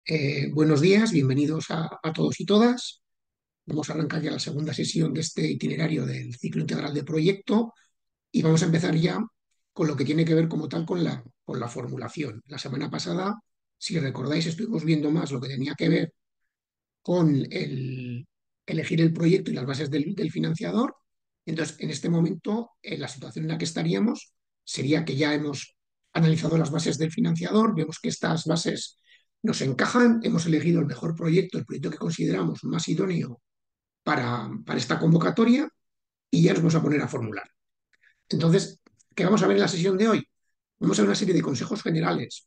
Buenos días, bienvenidos a todos y todas. Vamos a arrancar ya la segunda sesión de este itinerario del ciclo integral de proyecto y vamos a empezar ya con lo que tiene que ver como tal con la formulación. La semana pasada, si recordáis, estuvimos viendo más lo que tenía que ver con elegir el proyecto y las bases del financiador. Entonces, en este momento, la situación en la que estaríamos sería que ya hemos analizado las bases del financiador, vemos que estas bases nos encajan, hemos elegido el mejor proyecto, el proyecto que consideramos más idóneo para esta convocatoria y ya nos vamos a poner a formular. Entonces, ¿qué vamos a ver en la sesión de hoy? Vamos a ver una serie de consejos generales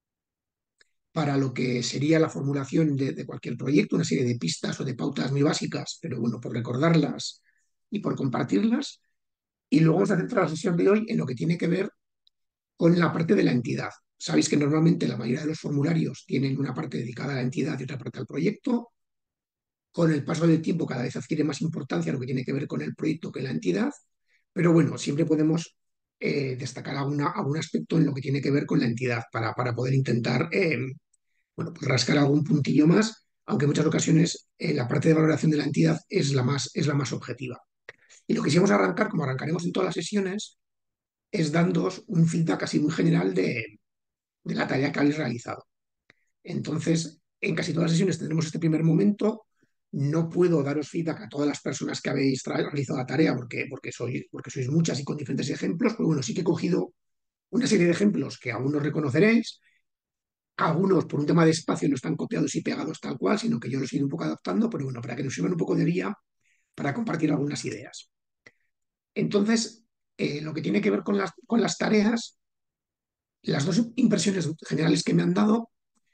para lo que sería la formulación de cualquier proyecto, una serie de pistas o de pautas muy básicas, pero bueno, por recordarlas y por compartirlas. Y luego vamos a centrar la sesión de hoy en lo que tiene que ver con la parte de la entidad. Sabéis que normalmente la mayoría de los formularios tienen una parte dedicada a la entidad y otra parte al proyecto. Con el paso del tiempo cada vez adquiere más importancia lo que tiene que ver con el proyecto que la entidad, pero bueno, siempre podemos destacar algún aspecto en lo que tiene que ver con la entidad para poder intentar bueno, pues rascar algún puntillo más, aunque en muchas ocasiones la parte de valoración de la entidad es la más objetiva. Y lo que sí vamos a arrancar, como arrancaremos en todas las sesiones, es dándoos un feedback así muy general de la tarea que habéis realizado. Entonces, en casi todas las sesiones tendremos este primer momento. No puedo daros feedback a todas las personas que habéis realizado la tarea porque sois muchas y con diferentes ejemplos, pero bueno, sí que he cogido una serie de ejemplos que algunos reconoceréis. Algunos, por un tema de espacio, no están copiados y pegados tal cual, sino que yo los he ido un poco adaptando, pero bueno, para que nos sirvan un poco de guía para compartir algunas ideas. Entonces, lo que tiene que ver con las tareas, las dos impresiones generales que me han dado,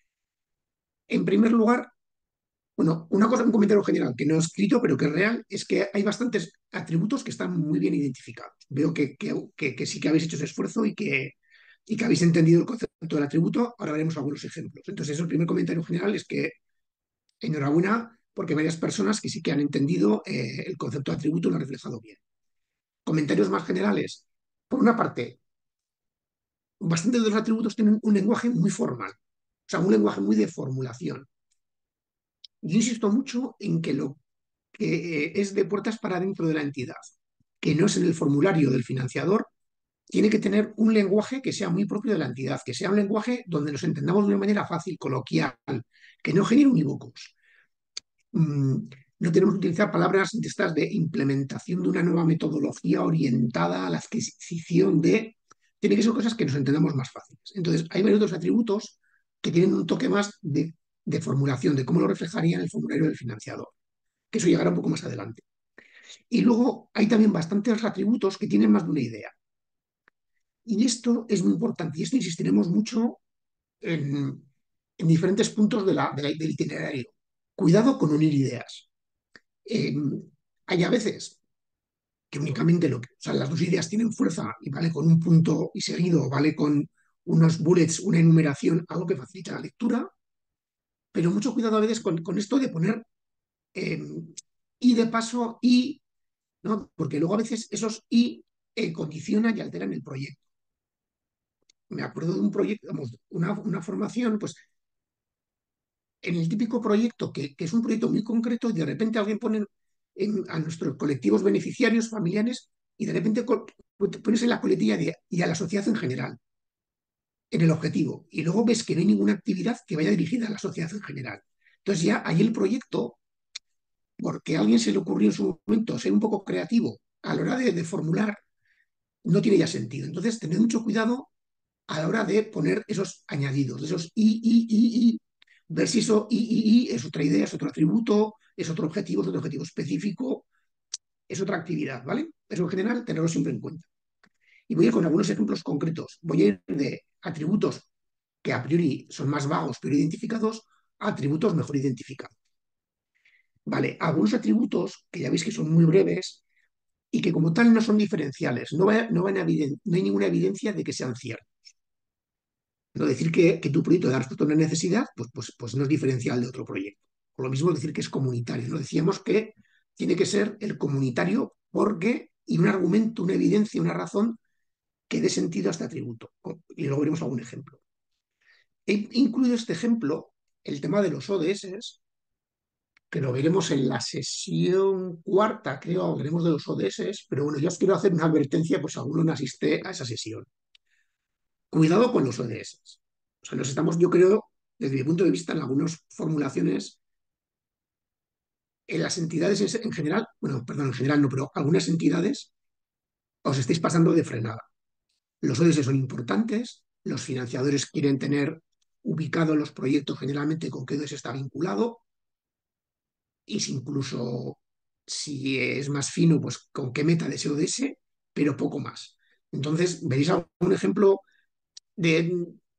en primer lugar, bueno, una cosa, un comentario general que no he escrito, pero que es real, es que hay bastantes atributos que están muy bien identificados. Veo que sí que habéis hecho ese esfuerzo y que habéis entendido el concepto del atributo. Ahora veremos algunos ejemplos. Entonces, eso, el primer comentario general es que enhorabuena, porque hay varias personas que sí que han entendido el concepto de atributo y lo han reflejado bien. Comentarios más generales. Por una parte, bastante de los atributos tienen un lenguaje muy formal, o sea, un lenguaje muy de formulación. Yo insisto mucho en que lo que es de puertas para dentro de la entidad, que no es en el formulario del financiador, tiene que tener un lenguaje que sea muy propio de la entidad, que sea un lenguaje donde nos entendamos de una manera fácil, coloquial, que no genere unívocos. No tenemos que utilizar palabras de estas de implementación de una nueva metodología orientada a la adquisición de... Tiene que ser cosas que nos entendamos más fáciles. Entonces, hay varios otros atributos que tienen un toque más de formulación, de cómo lo reflejaría en el formulario del financiador, que eso llegará un poco más adelante. Y luego hay también bastantes atributos que tienen más de una idea. Y esto es muy importante, y esto insistiremos mucho en diferentes puntos del itinerario. Cuidado con unir ideas. Eh, Hay a veces que únicamente o sea, las dos ideas tienen fuerza y vale con un punto y seguido, vale con unos bullets, una enumeración, algo que facilita la lectura, pero mucho cuidado a veces con esto de poner eh, y de paso y, ¿no? Porque luego a veces esos y condicionan y alteran el proyecto. Me acuerdo de un proyecto, vamos, una formación, pues en el típico proyecto que es un proyecto muy concreto y de repente alguien pone a nuestros colectivos beneficiarios, familiares, y de repente pones en la coletilla y a la sociedad en general, en el objetivo, y luego ves que no hay ninguna actividad que vaya dirigida a la sociedad en general. Entonces ya ahí el proyecto, porque a alguien se le ocurrió en su momento ser un poco creativo a la hora de formular, no tiene ya sentido. Entonces, tened mucho cuidado a la hora de poner esos añadidos, esos y, ver si eso y es otra idea, es otro atributo, es otro objetivo específico, es otra actividad, ¿vale? Eso en general, tenerlo siempre en cuenta. Y voy a ir con algunos ejemplos concretos. Voy a ir de atributos que a priori son más vagos, pero identificados, a atributos mejor identificados. Vale, algunos atributos que ya veis que son muy breves y que como tal no son diferenciales, no hay ninguna evidencia de que sean ciertos. No decir que tu proyecto da respuesta a una necesidad, pues no es diferencial de otro proyecto. O lo mismo decir que es comunitario. No decíamos que tiene que ser el comunitario porque, y un argumento, una evidencia, una razón que dé sentido a este atributo. Y luego veremos algún ejemplo. He incluido este ejemplo el tema de los ODS, que lo veremos en la sesión cuarta, creo, hablaremos de los ODS, pero bueno, yo os quiero hacer una advertencia, pues alguno no asiste a esa sesión. Cuidado con los ODS. O sea, nos estamos, yo creo, desde mi punto de vista, en algunas formulaciones, en las entidades en general, bueno, perdón, en general no, pero algunas entidades os estáis pasando de frenada. Los ODS son importantes, los financiadores quieren tener ubicado los proyectos generalmente con qué ODS está vinculado, y si incluso si es más fino, pues con qué meta de ese ODS, pero poco más. Entonces, veréis algún ejemplo de,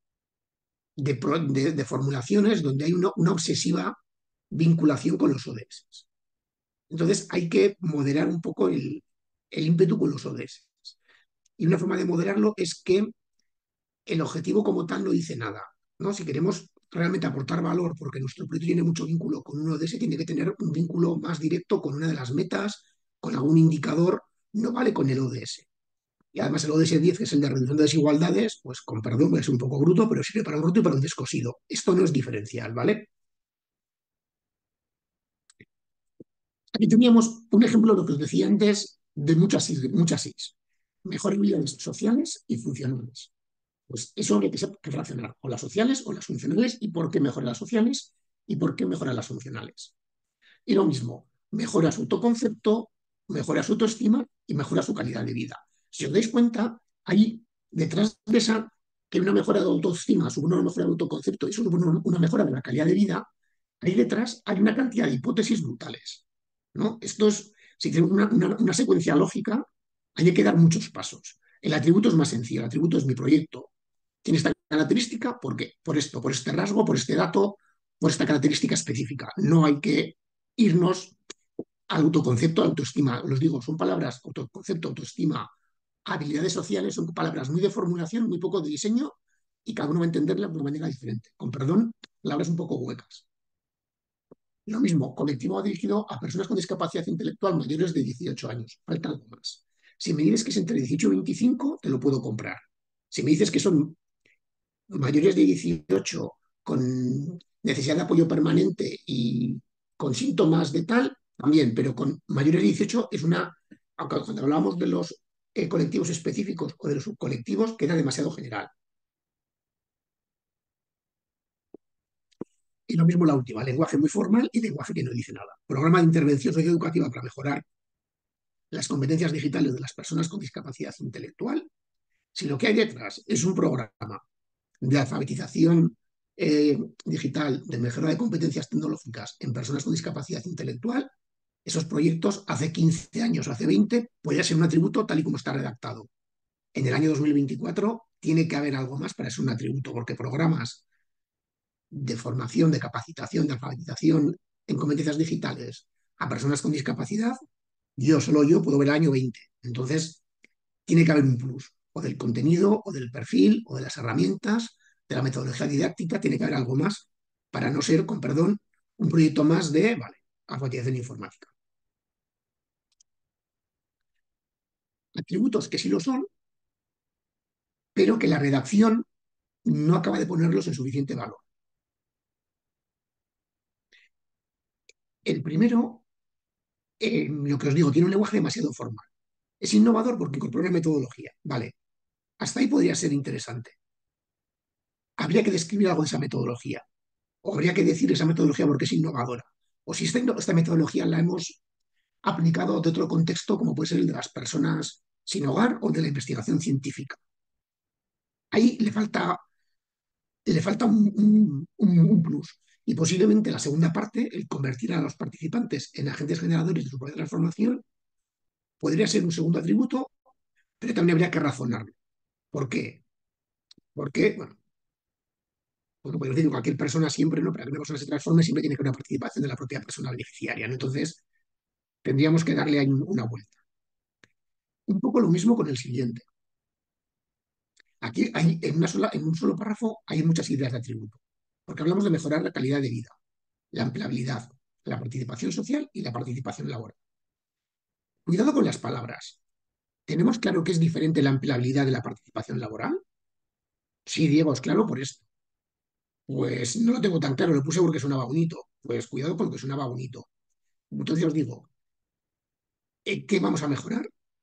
de formulaciones donde hay una obsesiva vinculación con los ODS. Entonces, hay que moderar un poco el ímpetu con los ODS. Y una forma de moderarlo es que el objetivo como tal no dice nada, ¿no? Si queremos realmente aportar valor, porque nuestro proyecto tiene mucho vínculo con uno de ese, tiene que tener un vínculo más directo con una de las metas, con algún indicador, no vale con el ODS. Y además el ODS 10, que es el de reducción de desigualdades, pues con perdón, voy a ser un poco bruto, pero sirve para un roto y para un descosido. Esto no es diferencial, ¿vale? Aquí teníamos un ejemplo de lo que os decía antes de muchas IS. Mejor habilidades sociales y funcionales. Pues eso habría que relacionar o las sociales o las funcionales y por qué mejoran las sociales y por qué mejoran las funcionales. Y lo mismo, mejora su autoconcepto, mejora su autoestima y mejora su calidad de vida. Si os dais cuenta, hay detrás de esa que una mejora de autoestima supone una mejora de autoconcepto y eso supone una mejora de la calidad de vida, ahí detrás hay una cantidad de hipótesis brutales, ¿no? Esto es, si tenemos una secuencia lógica, hay que dar muchos pasos. El atributo es más sencillo, el atributo es mi proyecto. Tiene esta característica porque por esto, por este rasgo, por este dato, por esta característica específica. No hay que irnos al autoconcepto, autoestima. Os digo, son palabras, autoconcepto, autoestima, habilidades sociales, son palabras muy de formulación, muy poco de diseño y cada uno va a entenderla de una manera diferente. Con perdón, palabras un poco huecas. Lo mismo, colectivo dirigido a personas con discapacidad intelectual mayores de 18 años. Falta algo más. Si me dices que es entre 18 y 25, te lo puedo comprar. Si me dices que son mayores de 18 con necesidad de apoyo permanente y con síntomas de tal, también, pero con mayores de 18 es una, aunque cuando hablamos de los colectivos específicos o de los subcolectivos, queda demasiado general. Y lo mismo la última, lenguaje muy formal y lenguaje que no dice nada. Programa de intervención socioeducativa para mejorar las competencias digitales de las personas con discapacidad intelectual. Si lo que hay detrás es un programa de alfabetización digital, de mejora de competencias tecnológicas en personas con discapacidad intelectual, esos proyectos hace 15 años, hace 20, podría ser un atributo tal y como está redactado. En el año 2024 tiene que haber algo más para ser un atributo, porque programas de formación, de capacitación, de alfabetización en competencias digitales a personas con discapacidad, solo yo puedo ver el año 20. Entonces, tiene que haber un plus, o del contenido, o del perfil, o de las herramientas, de la metodología didáctica, tiene que haber algo más para no ser, con perdón, un proyecto más de, vale, alfabetización informática. Atributos que sí lo son, pero que la redacción no acaba de ponerlos en suficiente valor. El primero, lo que os digo, tiene un lenguaje demasiado formal. Es innovador porque incorpora metodología. Vale, hasta ahí podría ser interesante. Habría que describir algo de esa metodología. O habría que decir esa metodología porque es innovadora. O si esta metodología la hemos aplicado de otro contexto, como puede ser el de las personas sin hogar o de la investigación científica. Ahí le falta un plus. Y posiblemente la segunda parte, el convertir a los participantes en agentes generadores de su propia transformación, podría ser un segundo atributo, pero también habría que razonarlo. ¿Por qué? Porque, bueno, podemos decir que cualquier persona siempre, ¿no? Para que una persona se transforme, siempre tiene que haber una participación de la propia persona beneficiaria, ¿no? Entonces, tendríamos que darle ahí una vuelta. Un poco lo mismo con el siguiente. Aquí hay, en un solo párrafo hay muchas ideas de atributo, porque hablamos de mejorar la calidad de vida, la empleabilidad, la participación social y la participación laboral. Cuidado con las palabras. ¿Tenemos claro que es diferente la empleabilidad de la participación laboral? Sí, Diego, es claro por esto. Pues no lo tengo tan claro, lo puse porque sonaba bonito. Pues cuidado con lo que sonaba bonito. Entonces os digo, ¿qué vamos a mejorar?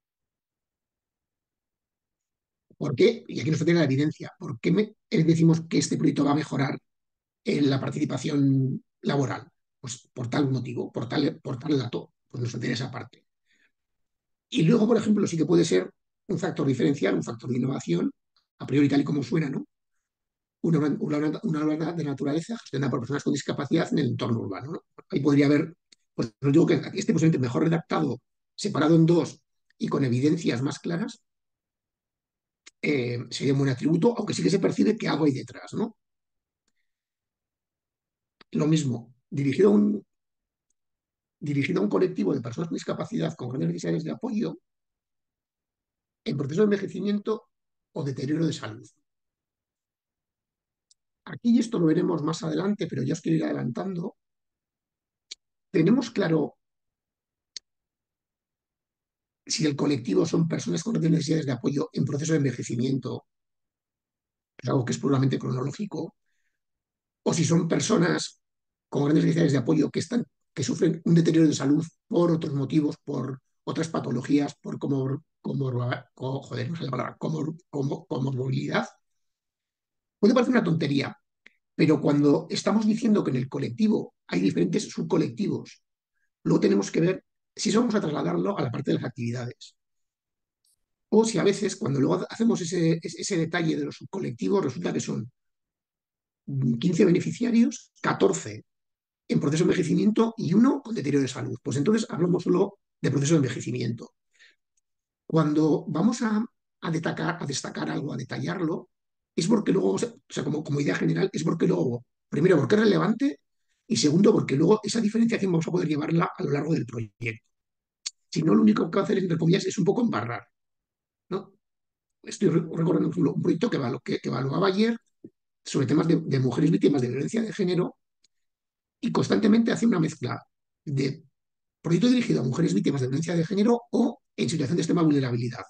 ¿Por qué? Y aquí nos tiene la evidencia. ¿Por qué decimos que este proyecto va a mejorar en la participación laboral? Pues por tal motivo, por tal dato, pues nos interesa esa parte. Y luego, por ejemplo, sí que puede ser un factor diferencial, un factor de innovación, a priori tal y como suena, ¿no? Una obra de naturaleza gestionada por personas con discapacidad en el entorno urbano, ¿no? Ahí podría haber, pues os digo que este posiblemente mejor redactado, separado en dos y con evidencias más claras, sería un buen atributo, aunque sí que se percibe que algo hay detrás, ¿no? Lo mismo, dirigido a un colectivo de personas con discapacidad con grandes necesidades de apoyo en proceso de envejecimiento o deterioro de salud. Aquí, y esto lo veremos más adelante, pero ya os quiero ir adelantando, tenemos claro si el colectivo son personas con grandes necesidades de apoyo en proceso de envejecimiento, que es algo que es puramente cronológico, o si son personas con grandes necesidades de apoyo que sufren un deterioro de salud por otros motivos, por otras patologías, por joder, no sé la palabra, comorbilidad. Puede parecer una tontería, pero cuando estamos diciendo que en el colectivo hay diferentes subcolectivos, luego tenemos que ver si eso vamos a trasladarlo a la parte de las actividades. O si a veces, cuando luego hacemos ese detalle de los subcolectivos, resulta que son 15 beneficiarios, 14 en proceso de envejecimiento y uno con deterioro de salud. Pues entonces hablamos solo de proceso de envejecimiento. Cuando vamos a destacar algo, a detallarlo, es porque luego, o sea, como idea general, es porque luego, primero, porque es relevante y segundo, porque luego esa diferenciación vamos a poder llevarla a lo largo del proyecto. Si no, lo único que va a hacer, entre comillas, es un poco embarrar, ¿no? Estoy recordando, por ejemplo, un proyecto que evaluaba ayer sobre temas de mujeres víctimas de violencia de género y constantemente hace una mezcla de proyecto dirigido a mujeres víctimas de violencia de género o en situación de extrema vulnerabilidad.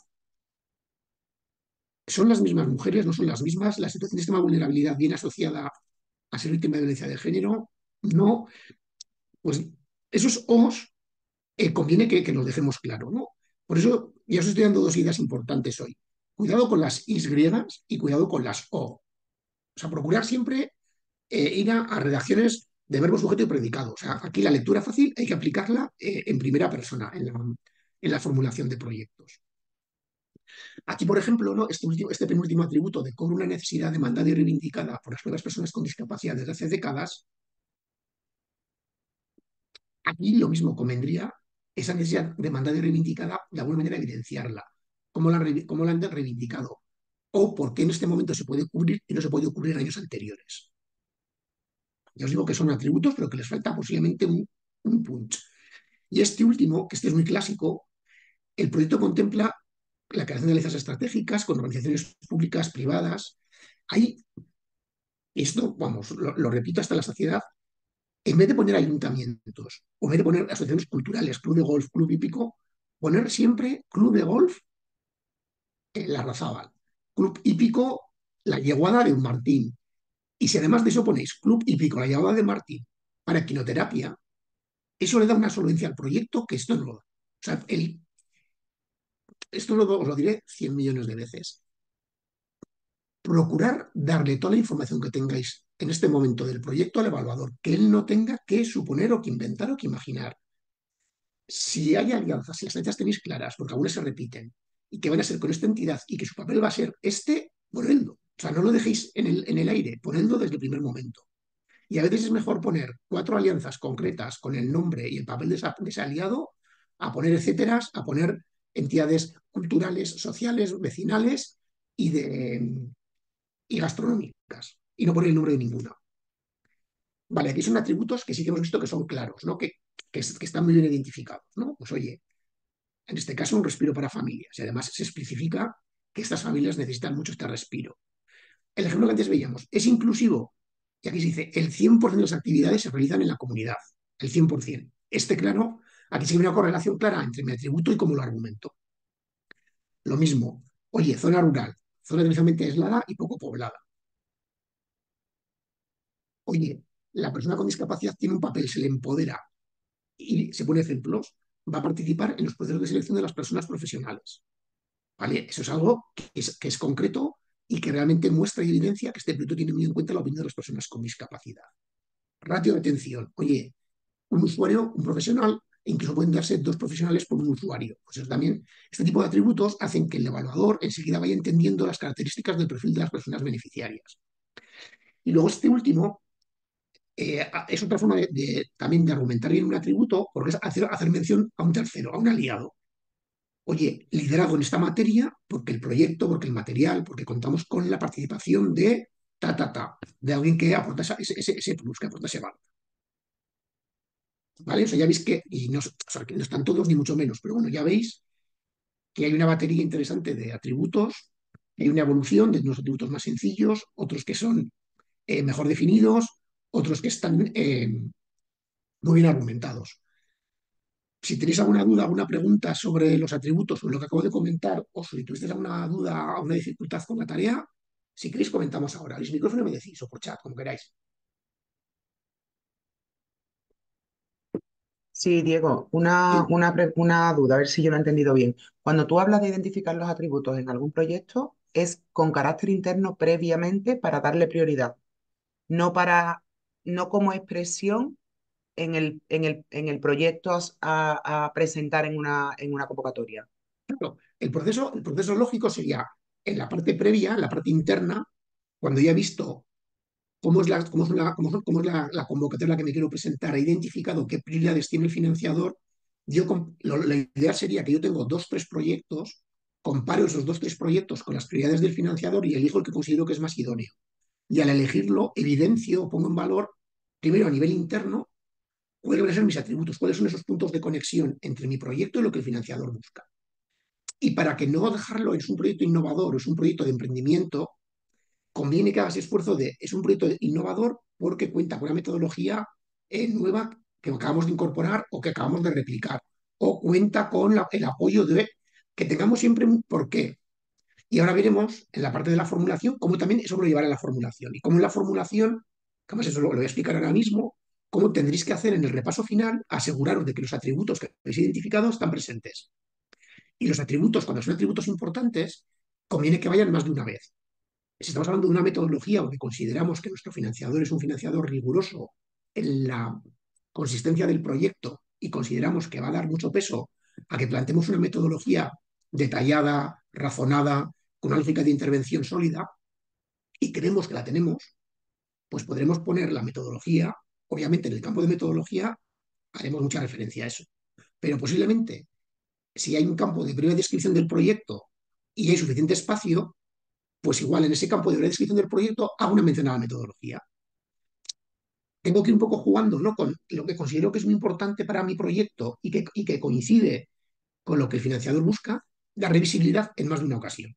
¿Son las mismas mujeres? ¿No son las mismas? ¿La situación de extrema vulnerabilidad viene asociada a ser víctima de violencia de género? No. Pues esos os conviene que nos dejemos claro, ¿no? Por eso ya os estoy dando dos ideas importantes hoy. Cuidado con las is griegas y cuidado con las o. O sea, procurar siempre ir a redacciones de verbo, sujeto y predicado. O sea, aquí la lectura fácil hay que aplicarla en primera persona, en la formulación de proyectos. Aquí, por ejemplo, ¿no? Este penúltimo atributo de cobro una necesidad demandada y reivindicada por las propias personas con discapacidad desde hace décadas, aquí lo mismo convendría esa necesidad demandada y reivindicada de alguna manera evidenciarla. ¿Cómo la han reivindicado? O por qué en este momento se puede cubrir y no se puede cubrir en años anteriores. Ya os digo que son atributos, pero que les falta posiblemente un punch. Y este último, que este es muy clásico, el proyecto contempla la creación de alianzas estratégicas con organizaciones públicas, privadas. Hay esto, vamos, lo repito hasta la saciedad, en vez de poner ayuntamientos, o en vez de poner asociaciones culturales, club de golf, club hípico, poner siempre club de golf en la Razábal, club hípico la Yeguada de un Martín. Y si además de eso ponéis club hípico la Yeguada de Martín para equinoterapia, eso le da una solvencia al proyecto que esto no lo da. O sea, esto os lo diré 100 millones de veces. Procurar darle toda la información que tengáis en este momento del proyecto al evaluador, que él no tenga que suponer o que inventar o que imaginar. Si hay alianzas, si las alianzas tenéis claras, porque algunas se repiten, y que van a ser con esta entidad y que su papel va a ser este, ponedlo. O sea, no lo dejéis en el aire, ponedlo desde el primer momento. Y a veces es mejor poner 4 alianzas concretas con el nombre y el papel de ese aliado, a poner etcéteras, a poner entidades culturales, sociales, vecinales y gastronómicas, y no poner el nombre de ninguna. Vale, aquí son atributos que sí que hemos visto que son claros, ¿no? Que están muy bien identificados, ¿no? Pues oye, en este caso un respiro para familias, y además se especifica que estas familias necesitan mucho este respiro. El ejemplo que antes veíamos es inclusivo, y aquí se dice, el 100% de las actividades se realizan en la comunidad, el 100%. Claro, aquí se ve una correlación clara entre mi atributo y cómo lo argumento. Lo mismo, oye, zona rural, zona densamente aislada y poco poblada. Oye, la persona con discapacidad tiene un papel, se le empodera y se pone ejemplos, va a participar en los procesos de selección de las personas profesionales. ¿Vale? Eso es algo que es concreto y que realmente muestra y evidencia que este proyecto tiene muy en cuenta la opinión de las personas con discapacidad. Ratio de atención. Oye, un usuario, un profesional, incluso pueden darse dos profesionales por un usuario. Pues eso también, este tipo de atributos hacen que el evaluador enseguida vaya entendiendo las características del perfil de las personas beneficiarias. Y luego este último es otra forma también de argumentar bien un atributo, porque es hacer mención a un tercero, a un aliado. Oye, liderazgo en esta materia, porque el proyecto, porque el material, porque contamos con la participación de de alguien que aporta ese plus, que aporta ese valor. ¿Vale? O sea, ya veis y no, o sea, que no están todos ni mucho menos, pero bueno, ya veis que hay una batería interesante de atributos, hay una evolución de unos atributos más sencillos, otros que son mejor definidos, otros que están muy bien argumentados. Si tenéis alguna duda, alguna pregunta sobre los atributos o lo que acabo de comentar, o si tuvisteis alguna duda o una dificultad con la tarea, si queréis comentamos ahora. El micrófono me decís o por chat, como queráis. Sí, Diego, Sí, una duda, a ver si yo lo he entendido bien. Cuando tú hablas de identificar los atributos en algún proyecto, es con carácter interno previamente para darle prioridad, no para, no como expresión en el proyecto a presentar en una convocatoria. claro. El proceso lógico sería en la parte previa, en la parte interna, cuando ya he visto cómo es la convocatoria a la que me quiero presentar, he identificado qué prioridades tiene el financiador, la idea sería que yo tengo dos, tres proyectos, comparo esos dos, tres proyectos con las prioridades del financiador y elijo el que considero que es más idóneo. Y al elegirlo, evidencio o pongo en valor, primero a nivel interno, cuáles van a ser mis atributos, cuáles son esos puntos de conexión entre mi proyecto y lo que el financiador busca. Y para que no dejarlo es un proyecto innovador o es un proyecto de emprendimiento, conviene que hagas esfuerzo es un proyecto innovador porque cuenta con una metodología nueva que acabamos de incorporar o que acabamos de replicar, o cuenta con el apoyo de que tengamos siempre un porqué. Y ahora veremos en la parte de la formulación cómo también eso lo llevará a la formulación. Y cómo en la formulación, que además eso lo voy a explicar ahora mismo, cómo tendréis que hacer en el repaso final, aseguraros de que los atributos que habéis identificado están presentes. Y los atributos, cuando son atributos importantes, conviene que vayan más de una vez. Si estamos hablando de una metodología o que consideramos que nuestro financiador es un financiador riguroso en la consistencia del proyecto y consideramos que va a dar mucho peso a que planteemos una metodología detallada, razonada, con una lógica de intervención sólida y creemos que la tenemos, pues podremos poner la metodología, obviamente en el campo de metodología haremos mucha referencia a eso, pero posiblemente si hay un campo de breve descripción del proyecto y hay suficiente espacio, pues igual en ese campo de breve descripción del proyecto hago una mención a la metodología. Tengo que ir un poco jugando, ¿no? Con lo que considero que es muy importante para mi proyecto y que coincide con lo que el financiador busca, la revisibilidad en más de una ocasión.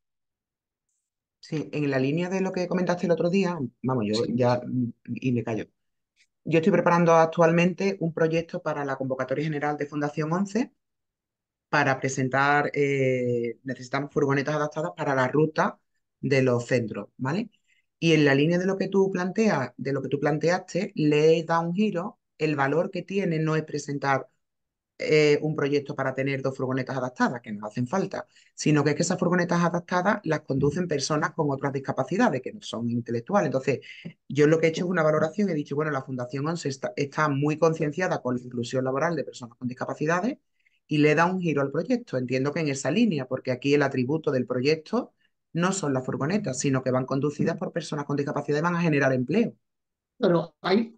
Sí, en la línea de lo que comentaste el otro día, vamos, yo ¿Sí? ya, y me callo. Yo estoy preparando actualmente un proyecto para la convocatoria general de Fundación 11 para presentar, necesitamos furgonetas adaptadas para la ruta de los centros, ¿vale? Y en la línea de lo que tú planteas, de lo que tú planteaste, le he dado un giro. El valor que tiene no es presentar un proyecto para tener dos furgonetas adaptadas, que nos hacen falta, sino que es que esas furgonetas adaptadas las conducen personas con otras discapacidades, que no son intelectuales. Entonces, yo lo que he hecho es una valoración, he dicho, bueno, la Fundación 11 está muy concienciada con la inclusión laboral de personas con discapacidades y le da un giro al proyecto. Entiendo que en esa línea, porque aquí el atributo del proyecto no son las furgonetas, sino que van conducidas por personas con discapacidad y van a generar empleo. Pero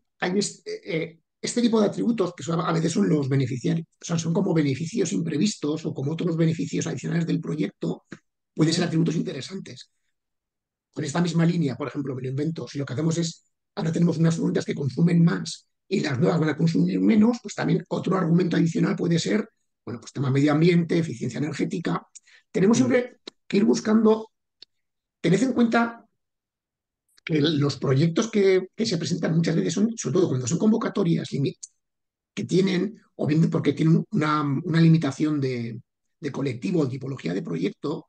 este tipo de atributos que a veces son los beneficiarios, o sea, son como beneficios imprevistos o como otros beneficios adicionales del proyecto, pueden ser atributos interesantes. Con esta misma línea, por ejemplo, me lo invento, si lo que hacemos es, ahora tenemos unas furgonetas que consumen más y las nuevas van a consumir menos, pues también otro argumento adicional puede ser, bueno, pues tema medio ambiente, eficiencia energética. Tenemos Mm. siempre que ir buscando, tened en cuenta que los proyectos que se presentan muchas veces son, sobre todo cuando son convocatorias que tienen, o bien porque tienen una limitación de colectivo o tipología de proyecto,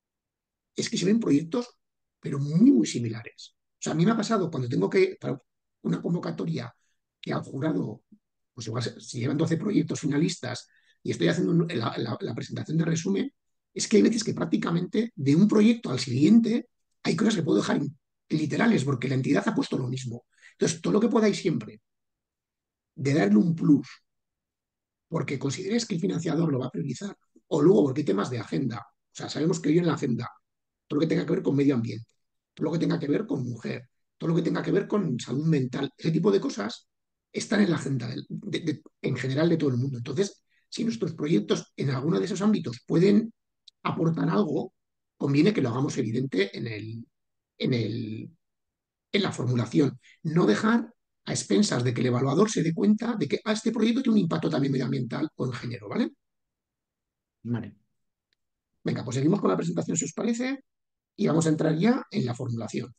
es que se ven proyectos, pero muy, muy similares. O sea, a mí me ha pasado cuando tengo que, una convocatoria que al jurado, pues igual si llevan 12 proyectos finalistas y estoy haciendo la presentación de resumen, es que hay veces que prácticamente de un proyecto al siguiente hay cosas que puedo dejar literales porque la entidad ha puesto lo mismo. Entonces, todo lo que podáis siempre de darle un plus porque consideres que el financiador lo va a priorizar o luego porque hay temas de agenda. O sea, sabemos que hoy en la agenda todo lo que tenga que ver con medio ambiente, todo lo que tenga que ver con mujer, todo lo que tenga que ver con salud mental, ese tipo de cosas están en la agenda en general de todo el mundo. Entonces, si nuestros proyectos en alguno de esos ámbitos pueden aportar algo, conviene que lo hagamos evidente en el, en la formulación. No dejar a expensas de que el evaluador se dé cuenta de que este proyecto tiene un impacto también medioambiental o en género, ¿vale? Vale. Venga, pues seguimos con la presentación si os parece y vamos a entrar ya en la formulación.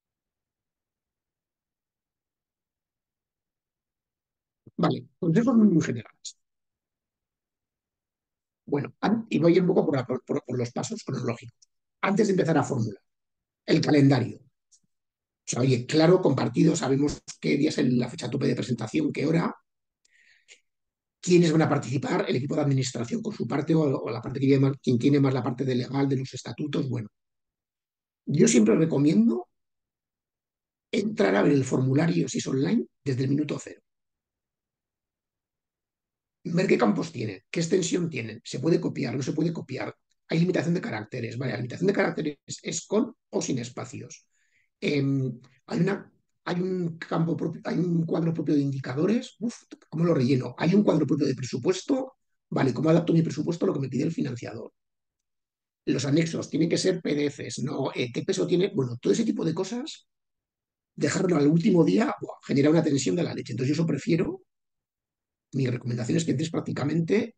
Vale, consejos muy generales. Bueno, y voy un poco por los pasos cronológicos. Antes de empezar a formular, el calendario. O sea, oye, claro, compartido, sabemos qué día es la fecha tope de presentación, qué hora, quiénes van a participar, el equipo de administración con su parte o la parte que lleva, quien tiene más la parte de legal de los estatutos. Bueno, yo siempre recomiendo entrar a ver el formulario, si es online, desde el minuto cero. Ver qué campos tienen, qué extensión tienen, se puede copiar, no se puede copiar. Hay limitación de caracteres, ¿vale? La limitación de caracteres es con o sin espacios. Eh, hay, una, hay un campo propio, hay un cuadro propio de indicadores. Uf, ¿cómo lo relleno? Hay un cuadro propio de presupuesto. Vale, ¿cómo adapto mi presupuesto a lo que me pide el financiador? Los anexos tienen que ser PDFs, ¿no? ¿Qué peso tiene? Bueno, todo ese tipo de cosas, dejarlo al último día, buah, genera una tensión de la leche. Entonces, yo eso prefiero, mi recomendación es que entres prácticamente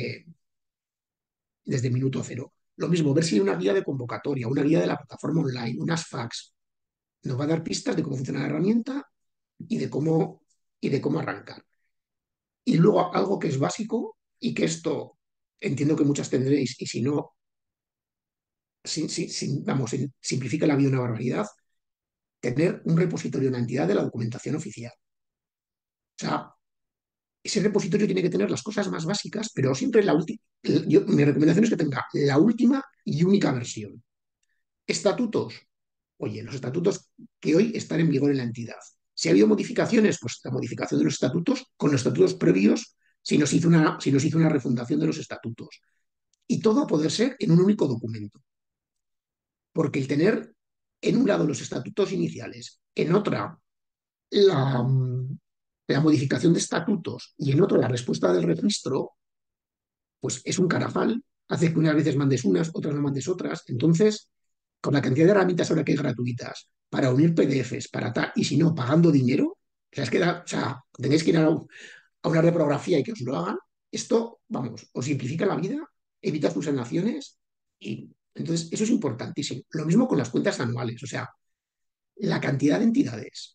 desde el minuto cero. Lo mismo, ver si hay una guía de convocatoria, una guía de la plataforma online, unas fax. Nos va a dar pistas de cómo funciona la herramienta y y de cómo arrancar. Y luego algo que es básico y que esto entiendo que muchas tendréis y si no, vamos, simplifica la vida una barbaridad, tener un repositorio, una entidad de la documentación oficial. O sea, ese repositorio tiene que tener las cosas más básicas, pero siempre la última. Mi recomendación es que tenga la última y única versión. Estatutos. Oye, los estatutos que hoy están en vigor en la entidad. Si ha habido modificaciones, pues la modificación de los estatutos con los estatutos previos, si nos hizo una refundación de los estatutos. Y todo a poder ser en un único documento. Porque el tener en un lado los estatutos iniciales, en otra la, la modificación de estatutos y en otro la respuesta del registro, pues es un carajal, hace que unas veces mandes unas, otras no mandes otras. Entonces, con la cantidad de herramientas ahora que hay gratuitas para unir PDFs, para tal, y si no, pagando dinero, o sea, tenéis que ir a una reprografía y que os lo hagan, esto, vamos, os simplifica la vida, evita tus sanaciones y entonces eso es importantísimo. Lo mismo con las cuentas anuales, o sea, la cantidad de entidades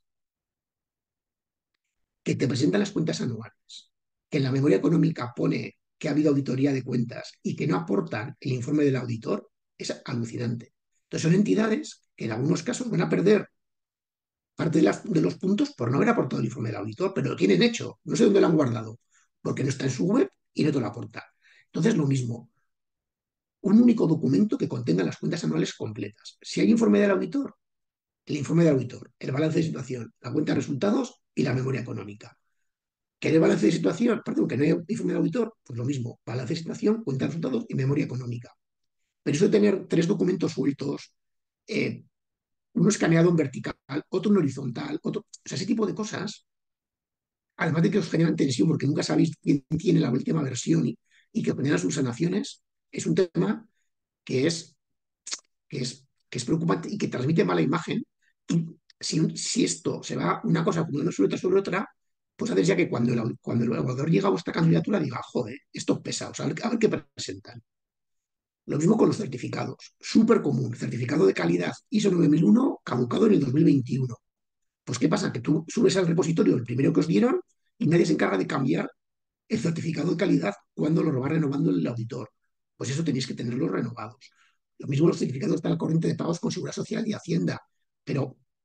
que te presentan las cuentas anuales, que en la memoria económica pone que ha habido auditoría de cuentas y que no aportan el informe del auditor, es alucinante. Entonces son entidades que en algunos casos van a perder parte de los puntos por no haber aportado el informe del auditor, pero lo tienen hecho, no sé dónde lo han guardado, porque no está en su web y no te lo aporta. Entonces lo mismo, un único documento que contenga las cuentas anuales completas. Si hay informe del auditor, el informe del auditor, el balance de situación, la cuenta de resultados y la memoria económica. ¿Querer balance de situación? Perdón, que no hay informe del auditor, pues lo mismo, balance de situación, cuenta de resultados y memoria económica. Pero eso de tener tres documentos sueltos, eh, uno escaneado en vertical, otro en horizontal, otro, o sea, ese tipo de cosas, además de que os generan tensión porque nunca sabéis quién tiene la última versión y que os generan subsanaciones, es un tema que es, que es preocupante y que transmite mala imagen. Y si esto se va una cosa acumulando sobre otra, pues haces ya que cuando el evaluador llega a vuestra candidatura diga, joder, estos pesados, a ver qué presentan. Lo mismo con los certificados. Súper común. Certificado de calidad ISO 9001 caducado en el 2021. Pues ¿qué pasa? Que tú subes al repositorio el primero que os dieron y nadie se encarga de cambiar el certificado de calidad cuando lo va renovando el auditor. Pues eso tenéis que tenerlos renovados. Lo mismo los certificados de la corriente de pagos con Seguridad Social y Hacienda. Pero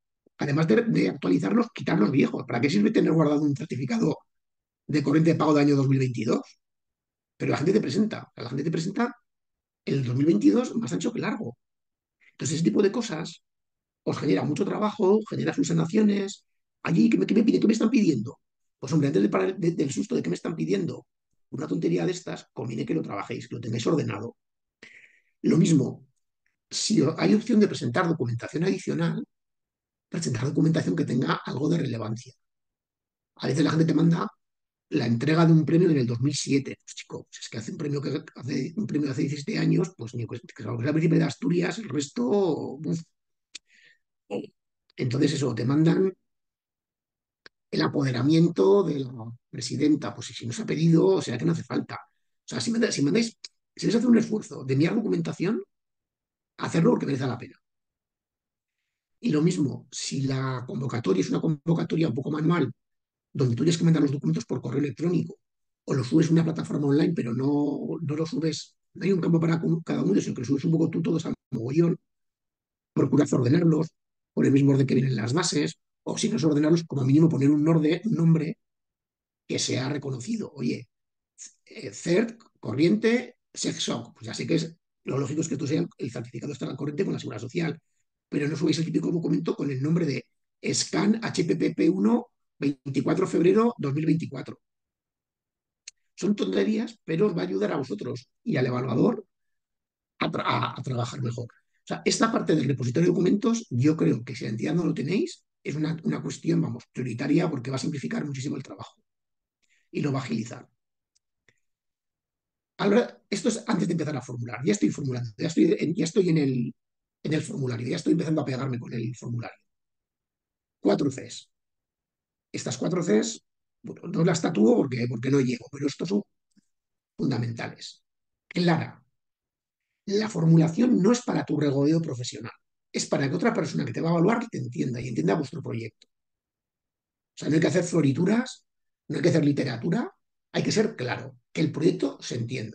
además de actualizarlos, quitar los viejos. ¿Para qué sirve tener guardado un certificado de corriente de pago de año 2022? Pero la gente te presenta el 2022 más ancho que largo. Entonces, ese tipo de cosas os genera mucho trabajo, genera sus sanaciones. Allí, ¿qué me pide? ¿Qué me están pidiendo? Pues hombre, antes del susto de que me están pidiendo una tontería de estas, conviene que lo trabajéis, que lo tengáis ordenado. Lo mismo, si hay opción de presentar documentación adicional, presentar documentación que tenga algo de relevancia. A veces la gente te manda la entrega de un premio en el 2007. Pues chico, pues es que hace un premio hace 17 años, pues ni que salga el príncipe de Asturias, el resto. Uf. Entonces, eso, te mandan el apoderamiento de la presidenta. Pues si no se ha pedido, o sea que no hace falta. O sea, si mandáis, si vais a hacer un esfuerzo de enviar documentación, hacerlo porque merece la pena. Y lo mismo, si la convocatoria es una convocatoria un poco manual, donde tú tienes que mandar los documentos por correo electrónico, o los subes a una plataforma online, pero no lo subes, no hay un campo para cada uno, sino que lo subes un poco tú todos al mogollón, procuras ordenarlos por el mismo orden que vienen las bases, o si no es ordenarlos, como mínimo poner un nombre que sea reconocido. Oye, CERT, corriente, SECSOC, pues ya sé que es, lo lógico es que tú seas el certificado está al corriente con la Seguridad Social, pero no subáis el típico documento con el nombre de SCAN HPPP1 24 de febrero 2024. Son tonterías, pero os va a ayudar a vosotros y al evaluador a trabajar mejor. O sea, esta parte del repositorio de documentos, yo creo que si la entidad no lo tenéis, es una cuestión, vamos, prioritaria porque va a simplificar muchísimo el trabajo y lo va a agilizar. Ahora, esto es antes de empezar a formular. Ya estoy formulando, ya estoy en el formulario, ya estoy empezando a pegarme con el formulario. Cuatro Cs. Estas cuatro Cs, bueno, no las tatúo porque no llego, pero estos son fundamentales. Clara, la formulación no es para tu regodeo profesional, es para que otra persona que te va a evaluar te entienda y entienda vuestro proyecto. O sea, no hay que hacer florituras, no hay que hacer literatura, hay que ser claro, que el proyecto se entienda.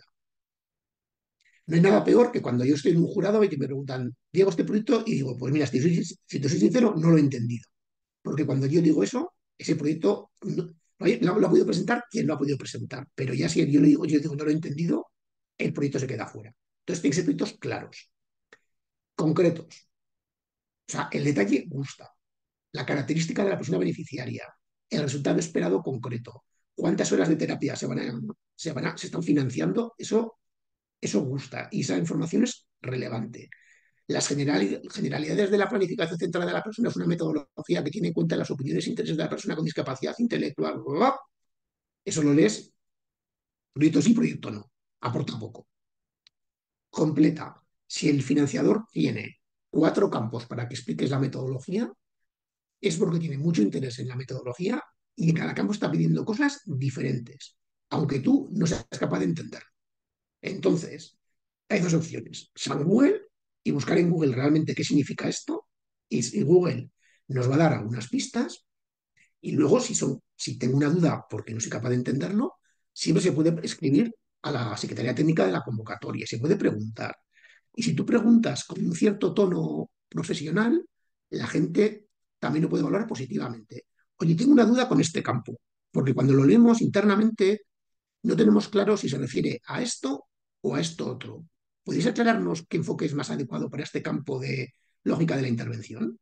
No hay nada peor que cuando yo estoy en un jurado y que me preguntan, Diego, este proyecto, y digo, pues mira, si te soy sincero, no lo he entendido. Porque cuando yo digo eso, ese proyecto lo ha podido presentar quien lo ha podido presentar. Pero ya si yo digo no lo he entendido, el proyecto se queda fuera. Entonces tienen que ser proyectos claros, concretos. O sea, el detalle gusta, la característica de la persona beneficiaria, el resultado esperado concreto, cuántas horas de terapia se están financiando, eso gusta y esa información es relevante. Las generalidades de la planificación centrada de la persona es una metodología que tiene en cuenta las opiniones e intereses de la persona con discapacidad intelectual. Eso lo lees, proyecto sí, proyecto no. Aporta poco. Completa. Si el financiador tiene cuatro campos para que expliques la metodología, es porque tiene mucho interés en la metodología y en cada campo está pidiendo cosas diferentes, aunque tú no seas capaz de entender. Entonces, hay dos opciones. San Google y buscar en Google realmente qué significa esto. Y Google nos va a dar algunas pistas. Y luego, si tengo una duda porque no soy capaz de entenderlo, siempre se puede escribir a la Secretaría Técnica de la convocatoria. Se puede preguntar. Y si tú preguntas con un cierto tono profesional, la gente también lo puede valorar positivamente. Oye, tengo una duda con este campo, porque cuando lo leemos internamente no tenemos claro si se refiere a esto o a esto otro. ¿Podéis aclararnos qué enfoque es más adecuado para este campo de lógica de la intervención?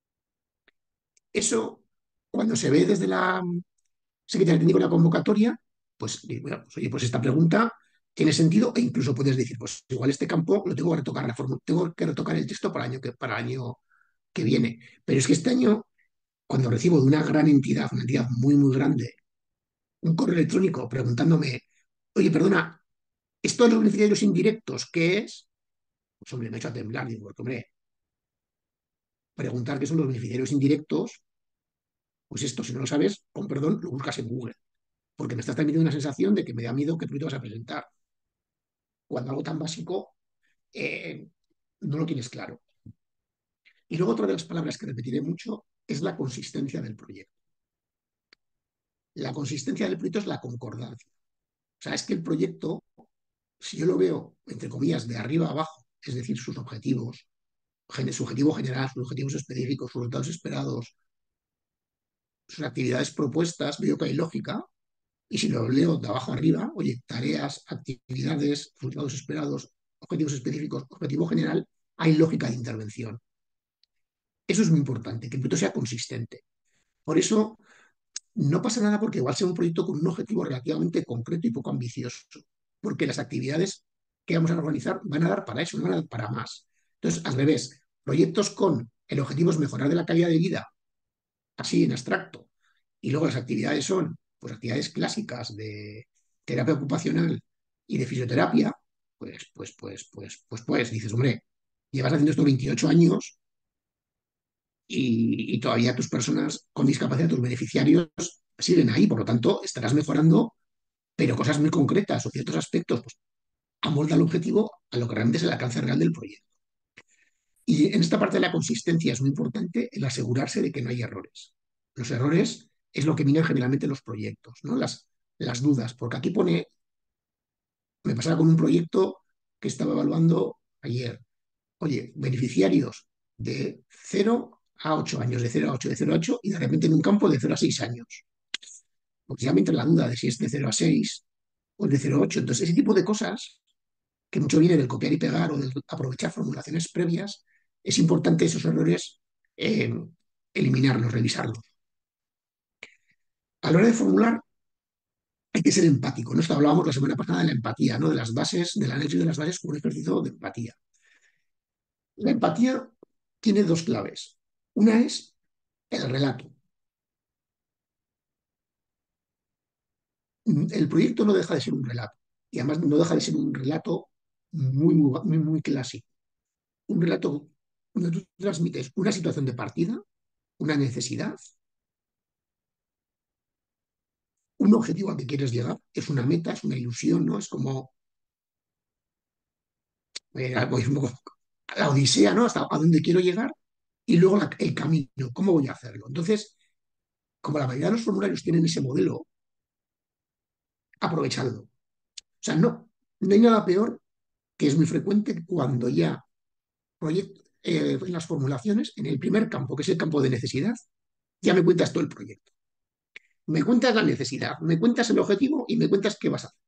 Eso, cuando se ve desde la Secretaría Técnica de la convocatoria, pues, bueno, pues, oye, pues esta pregunta tiene sentido e incluso puedes decir, pues igual este campo lo tengo que retocar, tengo que retocar el texto para el año que viene. Pero es que este año, cuando recibo de una gran entidad, una entidad muy, muy grande, un correo electrónico preguntándome, oye, perdona, esto de los beneficiarios indirectos, ¿qué es? Pues hombre, me ha hecho a temblar, digo, porque hombre, preguntar qué son los beneficiarios indirectos, pues esto, si no lo sabes, con perdón, lo buscas en Google, porque me estás transmitiendo una sensación de que me da miedo que tú te vas a presentar, cuando algo tan básico no lo tienes claro. Y luego otra de las palabras que repetiré mucho es la consistencia del proyecto. La consistencia del proyecto es la concordancia. O sea, es que el proyecto, si yo lo veo, entre comillas, de arriba a abajo, es decir, sus objetivos, su objetivo general, sus objetivos específicos, sus resultados esperados, sus actividades propuestas, veo que hay lógica. Y si lo leo de abajo arriba, oye, tareas, actividades, resultados esperados, objetivos específicos, objetivo general, hay lógica de intervención. Eso es muy importante, que el proyecto sea consistente. Por eso, no pasa nada porque igual sea un proyecto con un objetivo relativamente concreto y poco ambicioso, porque las actividades que vamos a organizar van a dar para eso, no van a dar para más. Entonces, al revés, proyectos con el objetivo es mejorar de la calidad de vida, así en abstracto, y luego las actividades son pues actividades clásicas de terapia ocupacional y de fisioterapia, pues dices, hombre, llevas haciendo esto 28 años y todavía tus personas con discapacidad, tus beneficiarios, siguen ahí, por lo tanto, estarás mejorando, pero cosas muy concretas o ciertos aspectos, pues amolda el objetivo a lo que realmente es el alcance real del proyecto. Y en esta parte de la consistencia es muy importante el asegurarse de que no hay errores. Los errores es lo que minan generalmente los proyectos, ¿no? Las dudas, porque aquí pone, me pasaba con un proyecto que estaba evaluando ayer, oye, beneficiarios de 0 a 8 años, de 0 a 8, de 0 a 8, y de repente en un campo de 0 a 6 años. Porque ya me entra la duda de si es de 0 a 6 o de 0 a 8. Entonces, ese tipo de cosas, que mucho viene del copiar y pegar o del aprovechar formulaciones previas, es importante esos errores eh, eliminarlos, revisarlos. A la hora de formular hay que ser empático, ¿no? Esto hablábamos la semana pasada de la empatía, ¿no? De las bases, del análisis de las bases como un ejercicio de empatía. La empatía tiene dos claves. Una es el relato. El proyecto no deja de ser un relato y además no deja de ser un relato muy clásico. Un relato donde tú transmites una situación de partida, una necesidad, un objetivo al que quieres llegar, es una meta, es una ilusión, ¿no? Es como algo, es un poco la odisea, ¿no? Hasta a dónde quiero llegar y luego el camino, cómo voy a hacerlo. Entonces, como la mayoría de los formularios tienen ese modelo, aprovechadlo. O sea, no hay nada peor que es muy frecuente cuando ya en las formulaciones, en el primer campo, que es el campo de necesidad, ya me cuentas todo el proyecto. Me cuentas la necesidad, me cuentas el objetivo y me cuentas qué vas a hacer.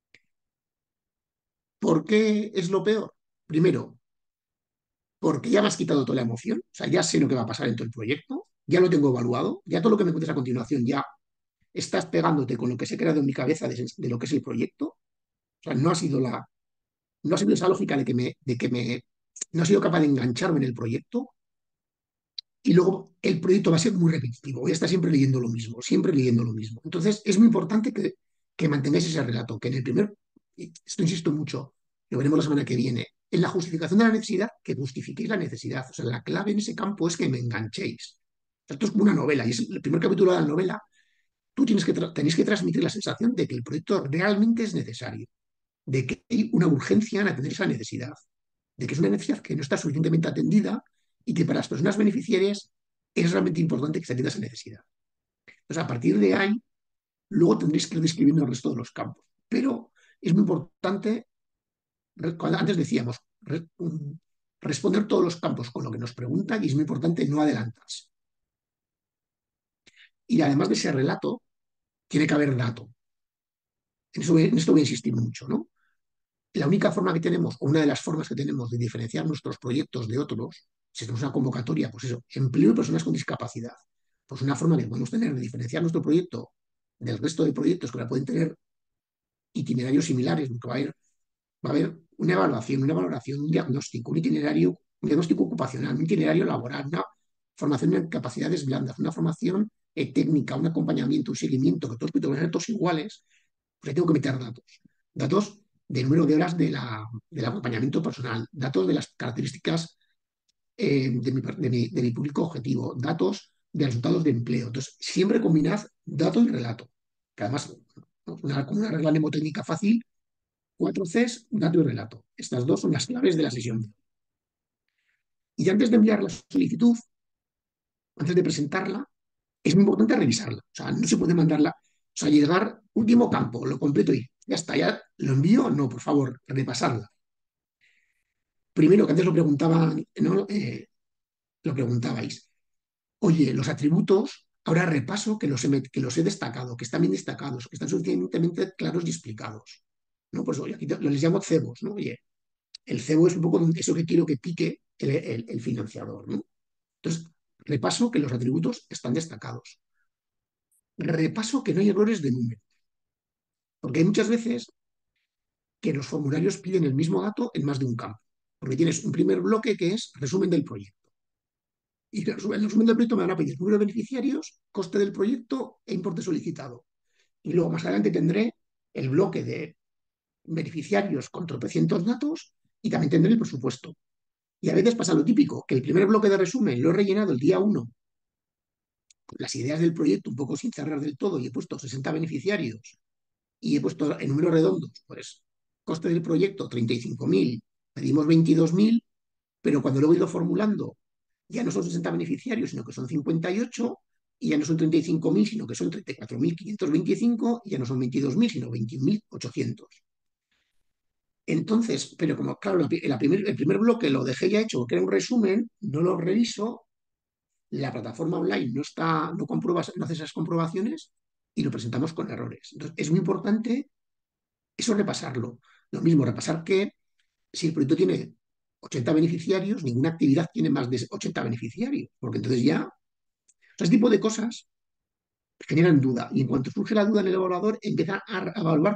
¿Por qué es lo peor? Primero, porque ya me has quitado toda la emoción, o sea, ya sé lo que va a pasar en todo el proyecto, ya lo tengo evaluado, ya todo lo que me cuentes a continuación ya estás pegándote con lo que se ha creado en mi cabeza de lo que es el proyecto. O sea, no ha sido esa lógica no he sido capaz de engancharme en el proyecto y luego el proyecto va a ser muy repetitivo. Voy a estar siempre leyendo lo mismo, siempre leyendo lo mismo. Entonces, es muy importante que mantengáis ese relato, que en el primer, y esto insisto mucho, lo veremos la semana que viene, en la justificación de la necesidad, que justifiquéis la necesidad. O sea, la clave en ese campo es que me enganchéis. O sea, esto es como una novela, y es el primer capítulo de la novela. Tú tenéis que transmitir la sensación de que el proyecto realmente es necesario, de que hay una urgencia en atender esa necesidad, de que es una necesidad que no está suficientemente atendida y que para las personas beneficiarias es realmente importante que se atienda esa necesidad. Entonces, a partir de ahí, luego tendréis que ir describiendo el resto de los campos. Pero es muy importante, antes decíamos, responder todos los campos con lo que nos preguntan y es muy importante no adelantarse. Y además de ese relato, tiene que haber dato. En esto voy a insistir mucho, ¿no? La única forma que tenemos, o una de las formas que tenemos de diferenciar nuestros proyectos de otros, si tenemos una convocatoria, pues eso, empleo de personas con discapacidad. Pues una forma que podemos tener de diferenciar nuestro proyecto del resto de proyectos que pueden tener itinerarios similares, porque va a haber una valoración, un diagnóstico, un diagnóstico ocupacional, un itinerario laboral, una formación en capacidades blandas, una formación técnica, un acompañamiento, un seguimiento, que todos van a ser todos iguales, pues ahí tengo que meter datos. Datos del número de horas del acompañamiento personal, datos de las características de mi público objetivo, datos de resultados de empleo. Entonces, siempre combinad dato y relato, que además, ¿no? Como una regla mnemotécnica fácil, 4 Cs, dato y relato. Estas dos son las claves de la sesión. Y antes de enviar la solicitud, antes de presentarla, es muy importante revisarla. O sea, no se puede mandarla, o sea, llegar último campo, lo completo y ya está, ya lo envío, no, por favor, repasarla. Primero, que antes lo preguntaban, ¿no? Lo preguntabais. Oye, los atributos, ahora repaso que los he destacado, que están bien destacados, que están suficientemente claros y explicados. ¿No? Pues oye, aquí les llamo cebos, ¿no? Oye, el cebo es un poco eso que quiero que pique el financiador, ¿no? Entonces, repaso que los atributos están destacados. Repaso que no hay errores de número, porque hay muchas veces que los formularios piden el mismo dato en más de un campo, porque tienes un primer bloque que es resumen del proyecto. Y en el resumen del proyecto me van a pedir número de beneficiarios, coste del proyecto e importe solicitado. Y luego más adelante tendré el bloque de beneficiarios con tropecientos datos y también tendré el presupuesto. Y a veces pasa lo típico, que el primer bloque de resumen lo he rellenado el día uno con las ideas del proyecto un poco sin cerrar del todo y he puesto 60 beneficiarios y he puesto en números redondos, pues coste del proyecto 35.000, pedimos 22.000, pero cuando luego he ido formulando ya no son 60 beneficiarios, sino que son 58, y ya no son 35.000, sino que son 34.525, y ya no son 22.000, sino 21.800. Entonces, pero como, claro, el primer bloque lo dejé ya hecho, que era un resumen, no lo reviso, la plataforma online no está, no comprueba, no hace esas comprobaciones y lo presentamos con errores. Entonces, es muy importante eso repasarlo. Lo mismo, repasar que si el proyecto tiene 80 beneficiarios, ninguna actividad tiene más de 80 beneficiarios, porque entonces ya, o sea, ese tipo de cosas generan duda y en cuanto surge la duda en el evaluador, empieza a evaluar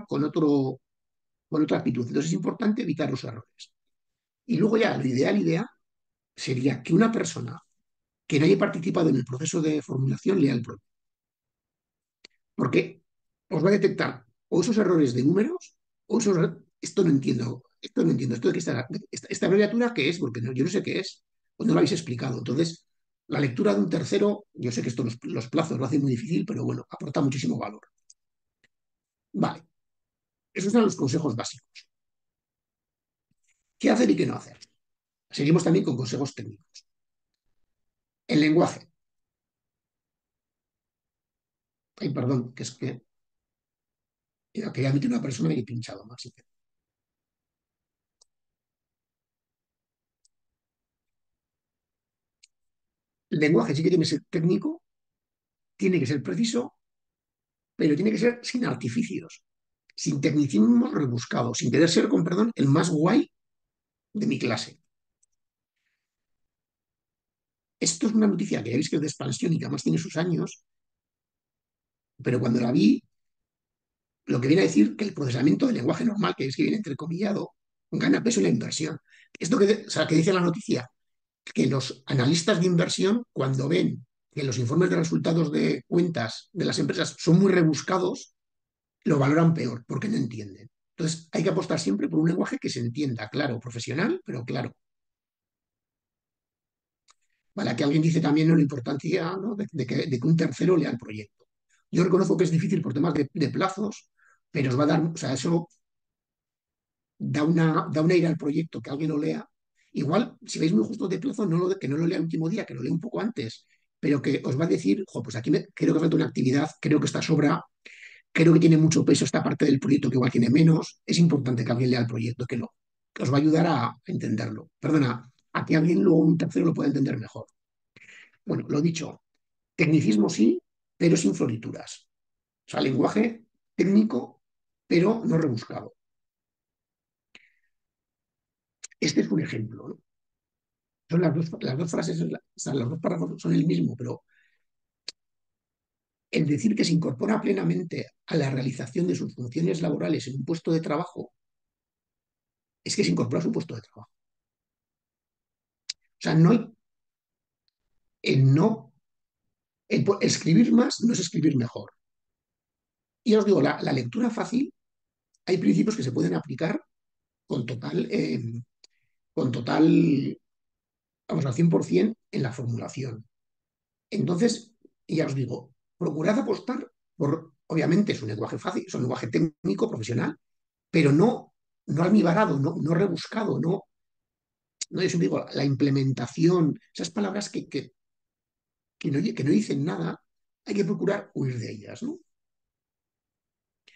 con otra actitud. Entonces es importante evitar los errores. Y luego ya, lo ideal sería que una persona que no haya participado en el proceso de formulación lea el proyecto, porque os va a detectar o esos errores de números o esos, esto no entiendo, esto de que esta abreviatura qué es, porque yo no sé qué es, o no lo habéis explicado. Entonces, la lectura de un tercero, yo sé que esto los plazos lo hacen muy difícil, pero bueno, aporta muchísimo valor. Vale, esos son los consejos básicos. ¿Qué hacer y qué no hacer? Seguimos también con consejos técnicos. El lenguaje. Ay, perdón, que es que quería admitir una persona y he pinchado más. El lenguaje sí que tiene que ser técnico, tiene que ser preciso, pero tiene que ser sin artificios, sin tecnicismos rebuscados, sin querer ser, con perdón, el más guay de mi clase. Esto es una noticia que ya veis que es de expansión y que además tiene sus años, pero cuando la vi, lo que viene a decir que el procesamiento del lenguaje normal, que es que viene entrecomillado, gana peso en la inversión. Esto o sea, que dice la noticia, que los analistas de inversión, cuando ven que los informes de resultados de cuentas de las empresas son muy rebuscados, lo valoran peor porque no entienden. Entonces, hay que apostar siempre por un lenguaje que se entienda, claro, profesional, pero claro. Vale, aquí alguien dice también, ¿no?, la importancia, ¿no?, de que un tercero lea el proyecto. Yo reconozco que es difícil por temas de plazos, pero os va a dar, o sea, eso da una ira al proyecto que alguien lo lea. Igual, si veis muy justo de plazo, que no lo lea el último día, que lo lea un poco antes, pero que os va a decir, jo, pues aquí creo que falta una actividad, creo que esta sobra, creo que tiene mucho peso esta parte del proyecto que igual tiene menos. Es importante que alguien lea el proyecto, que os va a ayudar a entenderlo. Perdona, a que alguien luego un tercero lo pueda entender mejor. Bueno, lo dicho, tecnicismo sí, pero sin florituras. O sea, lenguaje técnico, pero no rebuscado. Este es un ejemplo, ¿no? Son las dos frases, o sea, los dos párrafos son el mismo, pero el decir que se incorpora plenamente a la realización de sus funciones laborales en un puesto de trabajo, es que se incorpora a su puesto de trabajo. O sea, no hay, no, escribir más no es escribir mejor. Y os digo, la lectura fácil, hay principios que se pueden aplicar con total, con total, vamos, al 100% en la formulación. Entonces, ya os digo, procurad apostar por, obviamente es un lenguaje fácil, es un lenguaje técnico, profesional, pero no almibarado, no rebuscado, no, yo siempre digo, la implementación, esas palabras que no dicen nada, hay que procurar huir de ellas, ¿no?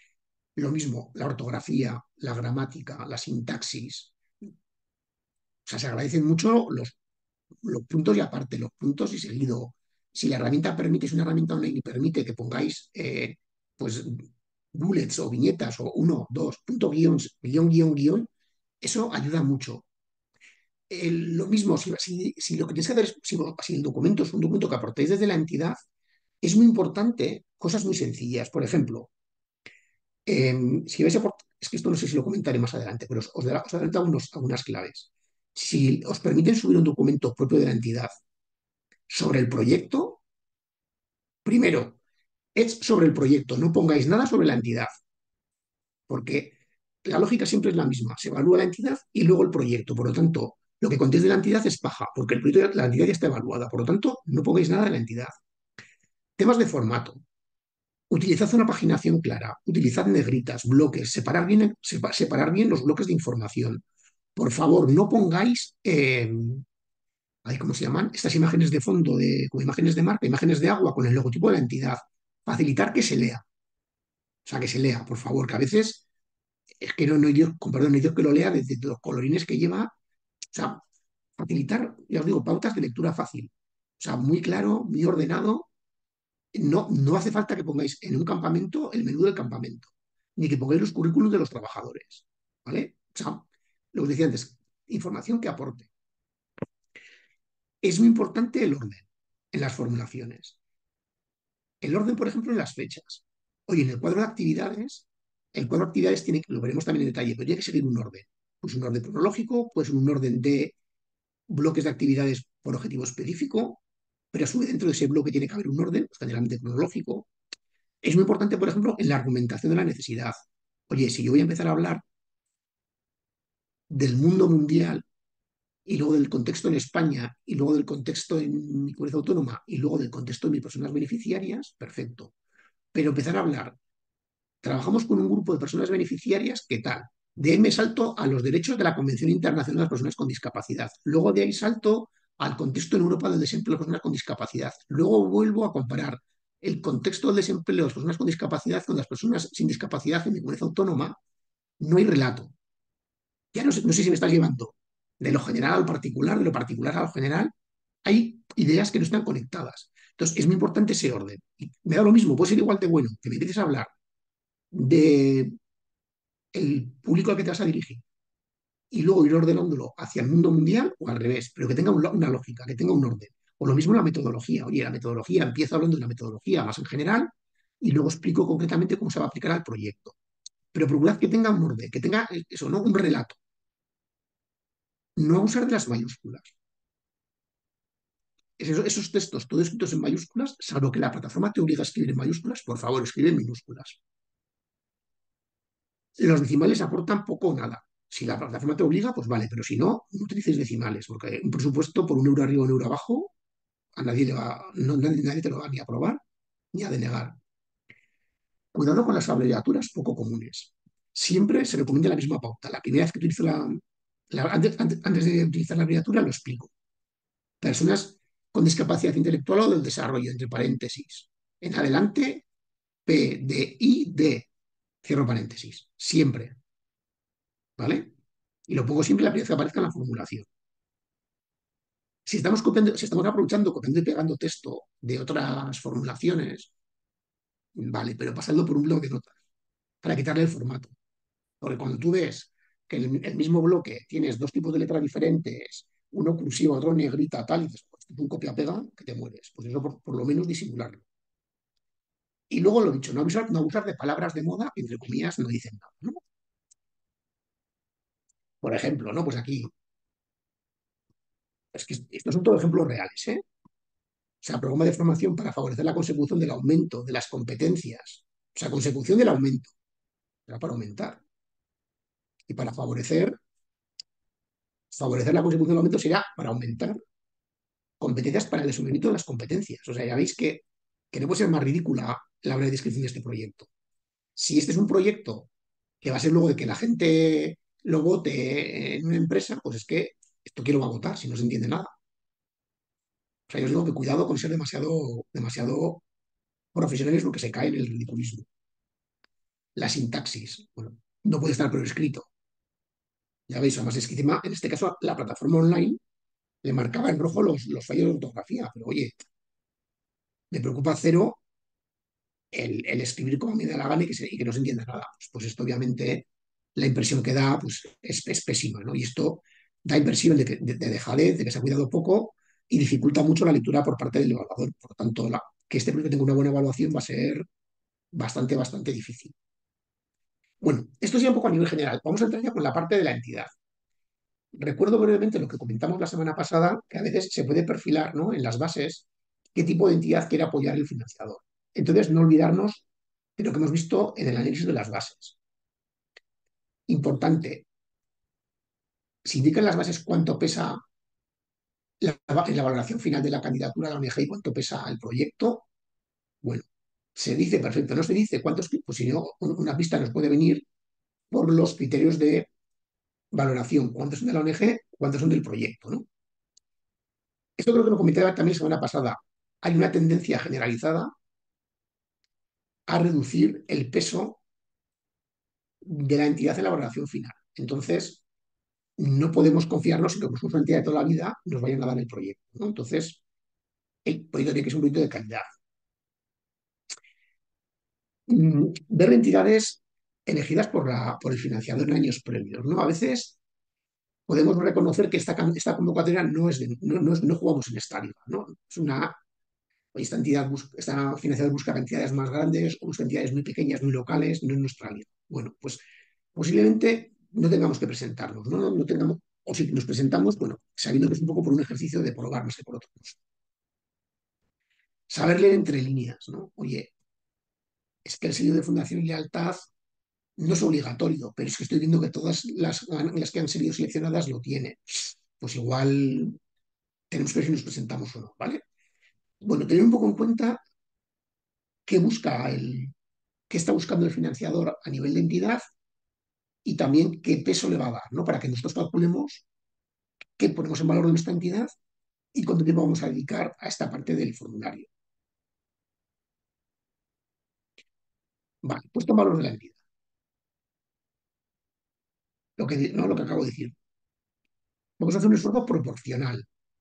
Lo mismo, la ortografía, la gramática, la sintaxis. O sea, se agradecen mucho los puntos y aparte, los puntos y seguido. Si la herramienta permite, es una herramienta online y permite que pongáis pues bullets o viñetas o uno, dos, punto guiones, guión, eso ayuda mucho. Lo mismo, si lo que tienes que hacer es, si el documento es un documento que aportáis desde la entidad, es muy importante cosas muy sencillas. Por ejemplo, si vais a es que esto no sé si lo comentaré más adelante, pero os adelanto algunas claves. Si os permiten subir un documento propio de la entidad sobre el proyecto, primero, es sobre el proyecto, no pongáis nada sobre la entidad, porque la lógica siempre es la misma. Se evalúa la entidad y luego el proyecto. Por lo tanto, lo que contéis de la entidad es paja, porque la entidad ya está evaluada. Por lo tanto, no pongáis nada de la entidad. Temas de formato. Utilizad una paginación clara, utilizad negritas, bloques, separar bien los bloques de información. Por favor, no pongáis, ¿cómo se llaman? Estas imágenes de fondo, como imágenes de marca, imágenes de agua con el logotipo de la entidad. Facilitar que se lea. O sea, que se lea, por favor, que a veces es que no hay Dios, con perdón, no hay Dios que lo lea desde los colorines que lleva. O sea, facilitar, ya os digo, pautas de lectura fácil. O sea, muy claro, muy ordenado. No hace falta que pongáis en un campamento el menú del campamento, ni que pongáis los currículos de los trabajadores. ¿Vale? O sea, lo que os decía antes, información que aporte. Es muy importante el orden en las formulaciones. El orden, por ejemplo, en las fechas. Oye, en el cuadro de actividades tiene, lo veremos también en detalle, pero tiene que seguir un orden. Pues un orden cronológico, pues un orden de bloques de actividades por objetivo específico, pero a su vez dentro de ese bloque tiene que haber un orden, pues, generalmente cronológico. Es muy importante, por ejemplo, en la argumentación de la necesidad. Oye, si yo voy a empezar a hablar del mundo mundial y luego del contexto en España y luego del contexto en mi comunidad autónoma y luego del contexto de mis personas beneficiarias, perfecto. Pero empezar a hablar, trabajamos con un grupo de personas beneficiarias, ¿qué tal? De ahí me salto a los derechos de la Convención Internacional de las Personas con Discapacidad. Luego de ahí salto al contexto en Europa del desempleo de las personas con discapacidad. Luego vuelvo a comparar el contexto del desempleo de las personas con discapacidad con las personas sin discapacidad en mi comunidad autónoma. No hay relato. Ya no sé si me estás llevando de lo general al particular, de lo particular a lo general. Hay ideas que no están conectadas. Entonces, es muy importante ese orden. Y me da lo mismo, puede ser igual de bueno que me empieces a hablar de el público al que te vas a dirigir y luego ir ordenándolo hacia el mundo mundial o al revés, pero que tenga una lógica, que tenga un orden. O lo mismo la metodología. Oye, la metodología, empiezo hablando de la metodología más en general y luego explico concretamente cómo se va a aplicar al proyecto. Pero procurad que tenga un orden, que tenga eso, ¿no? Un relato. No abusar de las mayúsculas. Esos textos todos escritos en mayúsculas, salvo que la plataforma te obliga a escribir en mayúsculas, por favor, escribe en minúsculas. Los decimales aportan poco o nada. Si la plataforma te obliga, pues vale, pero si no, no utilices decimales, porque un presupuesto por un euro arriba o un euro abajo, a nadie, le va, no, nadie te lo va ni a aprobar ni a denegar. Cuidado con las abreviaturas poco comunes. Siempre se recomienda la misma pauta. La primera vez que utilizo antes de utilizar la abreviatura, lo explico. Personas con discapacidad intelectual o del desarrollo, entre paréntesis. En adelante, P, D, I, D, cierro paréntesis. Siempre. ¿Vale? Y lo pongo siempre la primera vez que aparezca en la formulación. Si estamos aprovechando, copiando y pegando texto de otras formulaciones, vale, pero pasando por un bloque de notas para quitarle el formato. Porque cuando tú ves que el mismo bloque tienes dos tipos de letras diferentes, uno cursivo, otro negrita, tal, y dices, pues es un copia-pega que te mueres. Pues eso por lo menos disimularlo. Y luego lo dicho, no abusar de palabras de moda que entre comillas no dicen nada, ¿no? Por ejemplo, ¿no? Pues aquí, es que estos son todos ejemplos reales, ¿eh? O sea, programa de formación para favorecer la consecución del aumento de las competencias. O sea, consecución del aumento. Era para aumentar. Y para favorecer la consecución del aumento será para aumentar competencias para el descubrimiento de las competencias. O sea, ya veis que no puede ser más ridícula la hora de descripción de este proyecto. Si este es un proyecto que va a ser luego de que la gente lo vote en una empresa, pues es que esto quién lo va a votar si no se entiende nada. O sea, yo os digo que cuidado con ser demasiado profesionales porque se cae en el ridiculismo. La sintaxis, bueno, no puede estar por escrito. Ya veis, además es que encima, en este caso, la plataforma online le marcaba en rojo los fallos de ortografía, pero oye, me preocupa cero el escribir como me da la gana y que no se entienda nada. Pues esto obviamente la impresión que da pues, es pésima, ¿no? Y esto da impresión de dejadez, de que se ha cuidado poco y dificulta mucho la lectura por parte del evaluador. Por lo tanto, que este proyecto tenga una buena evaluación va a ser bastante difícil. Bueno, esto sería un poco a nivel general. Vamos a entrar ya con la parte de la entidad. Recuerdo brevemente lo que comentamos la semana pasada, que a veces se puede perfilar, ¿no?, en las bases qué tipo de entidad quiere apoyar el financiador. Entonces, no olvidarnos de lo que hemos visto en el análisis de las bases. Importante, se indica en las bases cuánto pesa en la valoración final de la candidatura a la ONG y cuánto pesa el proyecto. Bueno, se dice, perfecto, no se dice cuántos, pues si no, una pista nos puede venir por los criterios de valoración, cuántos son de la ONG, cuántos son del proyecto, ¿no? Esto creo que lo comentaba también la semana pasada. Hay una tendencia generalizada a reducir el peso de la entidad en la valoración final. Entonces, no podemos confiarnos en que como una entidad de toda la vida nos vayan a dar el proyecto, ¿no? Entonces, el proyecto tiene que ser un proyecto de calidad. Ver entidades elegidas por el financiador en años previos, ¿no? A veces podemos reconocer que esta convocatoria no jugamos en esta liga, ¿no? Es una, esta financiador busca entidades más grandes o busca entidades muy pequeñas, muy locales, no en nuestra liga. Bueno, pues posiblemente no tengamos que presentarnos, ¿no? No tengamos, o si nos presentamos, bueno, sabiendo que es un poco por un ejercicio de probar más que por otra cosa. Saber leer entre líneas, ¿no? Oye, es que el sello de Fundación y Lealtad no es obligatorio, pero es que estoy viendo que todas las que han sido seleccionadas lo tienen. Pues igual tenemos que ver si nos presentamos o no, ¿vale? Bueno, tener un poco en cuenta qué busca qué está buscando el financiador a nivel de entidad y también qué peso le va a dar, ¿no? Para que nosotros calculemos qué ponemos en valor de nuestra entidad y cuánto tiempo vamos a dedicar a esta parte del formulario. Vale, puesto en valor de la entidad. Lo que acabo de decir. Vamos a hacer un esfuerzo proporcional.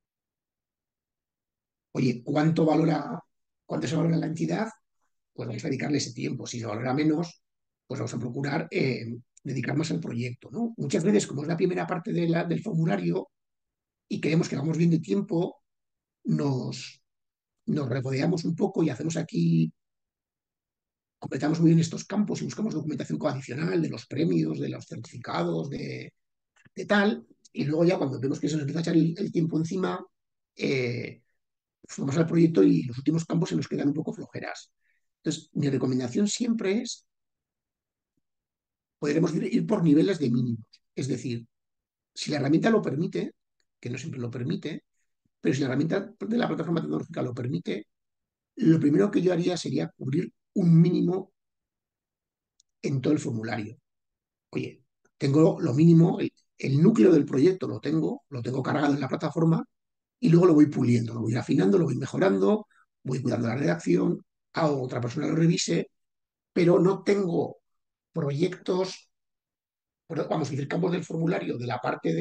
Oye, cuánto se valora la entidad? Pues vamos a dedicarle ese tiempo. Si se valora menos, pues vamos a procurar dedicar más al proyecto, ¿no? Muchas veces, como es la primera parte del formulario y queremos que vamos bien de tiempo, nos, nos regodeamos un poco y hacemos aquí, completamos muy bien estos campos y buscamos documentación adicional de los premios, de los certificados, de tal, y luego ya cuando vemos que se nos empieza a echar el tiempo encima, eh, vamos al proyecto y los últimos campos se nos quedan un poco flojeras. Entonces, mi recomendación siempre es, podremos ir por niveles de mínimos. Es decir, si la herramienta lo permite, que no siempre lo permite, pero si la herramienta de la plataforma tecnológica lo permite, lo primero que yo haría sería cubrir un mínimo en todo el formulario. Oye, tengo lo mínimo, el núcleo del proyecto lo tengo cargado en la plataforma y luego lo voy puliendo, lo voy afinando, lo voy mejorando, voy cuidando la redacción, hago que otra persona lo revise, pero no tengo proyectos, vamos a decir, campos del formulario de la parte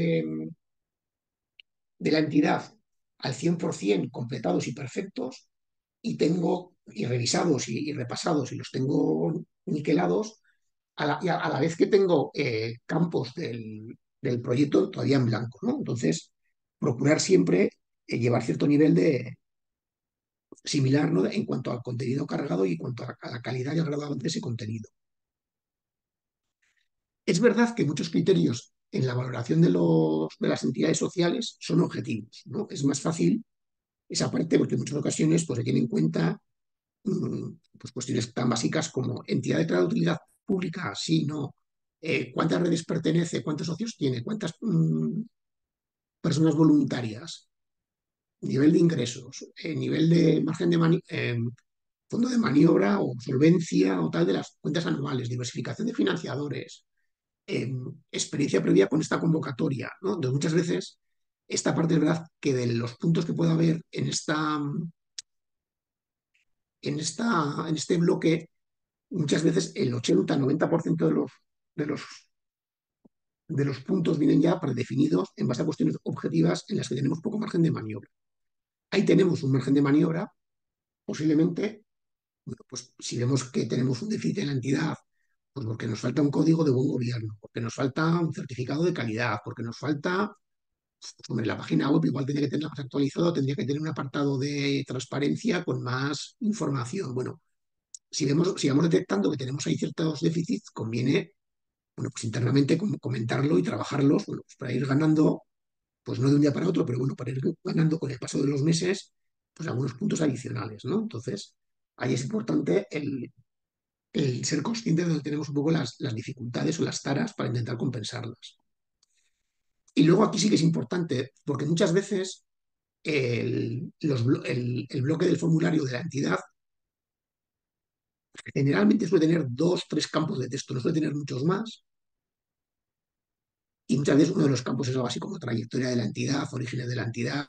de la entidad al 100% completados y perfectos y revisados y repasados y los tengo niquelados a la vez que tengo campos del proyecto todavía en blanco, ¿no? Entonces, procurar siempre llevar cierto nivel de similar, ¿no?, en cuanto al contenido cargado y en cuanto a la calidad y al grado de ese contenido. Es verdad que muchos criterios en la valoración de las entidades sociales son objetivos, ¿no? Es más fácil esa parte porque en muchas ocasiones pues, se tiene en cuenta pues, cuestiones tan básicas como entidad declarada de utilidad pública, sí, no, cuántas redes pertenece, cuántos socios tiene, cuántas personas voluntarias, nivel de ingresos, nivel de margen de fondo de maniobra o solvencia o tal de las cuentas anuales, diversificación de financiadores, experiencia previa con esta convocatoria, ¿no? Entonces, muchas veces esta parte es verdad que de los puntos que pueda haber en este bloque, muchas veces el 80-90% de los de los puntos vienen ya predefinidos en base a cuestiones objetivas en las que tenemos poco margen de maniobra. Ahí tenemos un margen de maniobra, posiblemente, bueno, pues si vemos que tenemos un déficit en la entidad, pues porque nos falta un código de buen gobierno, porque nos falta un certificado de calidad, porque nos falta, pues, hombre, la página web igual tendría que tenerla más actualizada, tendría que tener un apartado de transparencia con más información. Bueno, si vamos detectando que tenemos ahí ciertos déficits, conviene, bueno, pues internamente comentarlo y trabajarlos, bueno, pues para ir ganando, pues no de un día para otro, pero bueno, para ir ganando con el paso de los meses, pues algunos puntos adicionales, ¿no? Entonces, ahí es importante el ser consciente de donde tenemos un poco las dificultades o las taras para intentar compensarlas. Y luego aquí sí que es importante, porque muchas veces el bloque del formulario de la entidad generalmente suele tener dos, tres campos de texto, no suele tener muchos más. Y muchas veces uno de los campos es algo así como trayectoria de la entidad, orígenes de la entidad,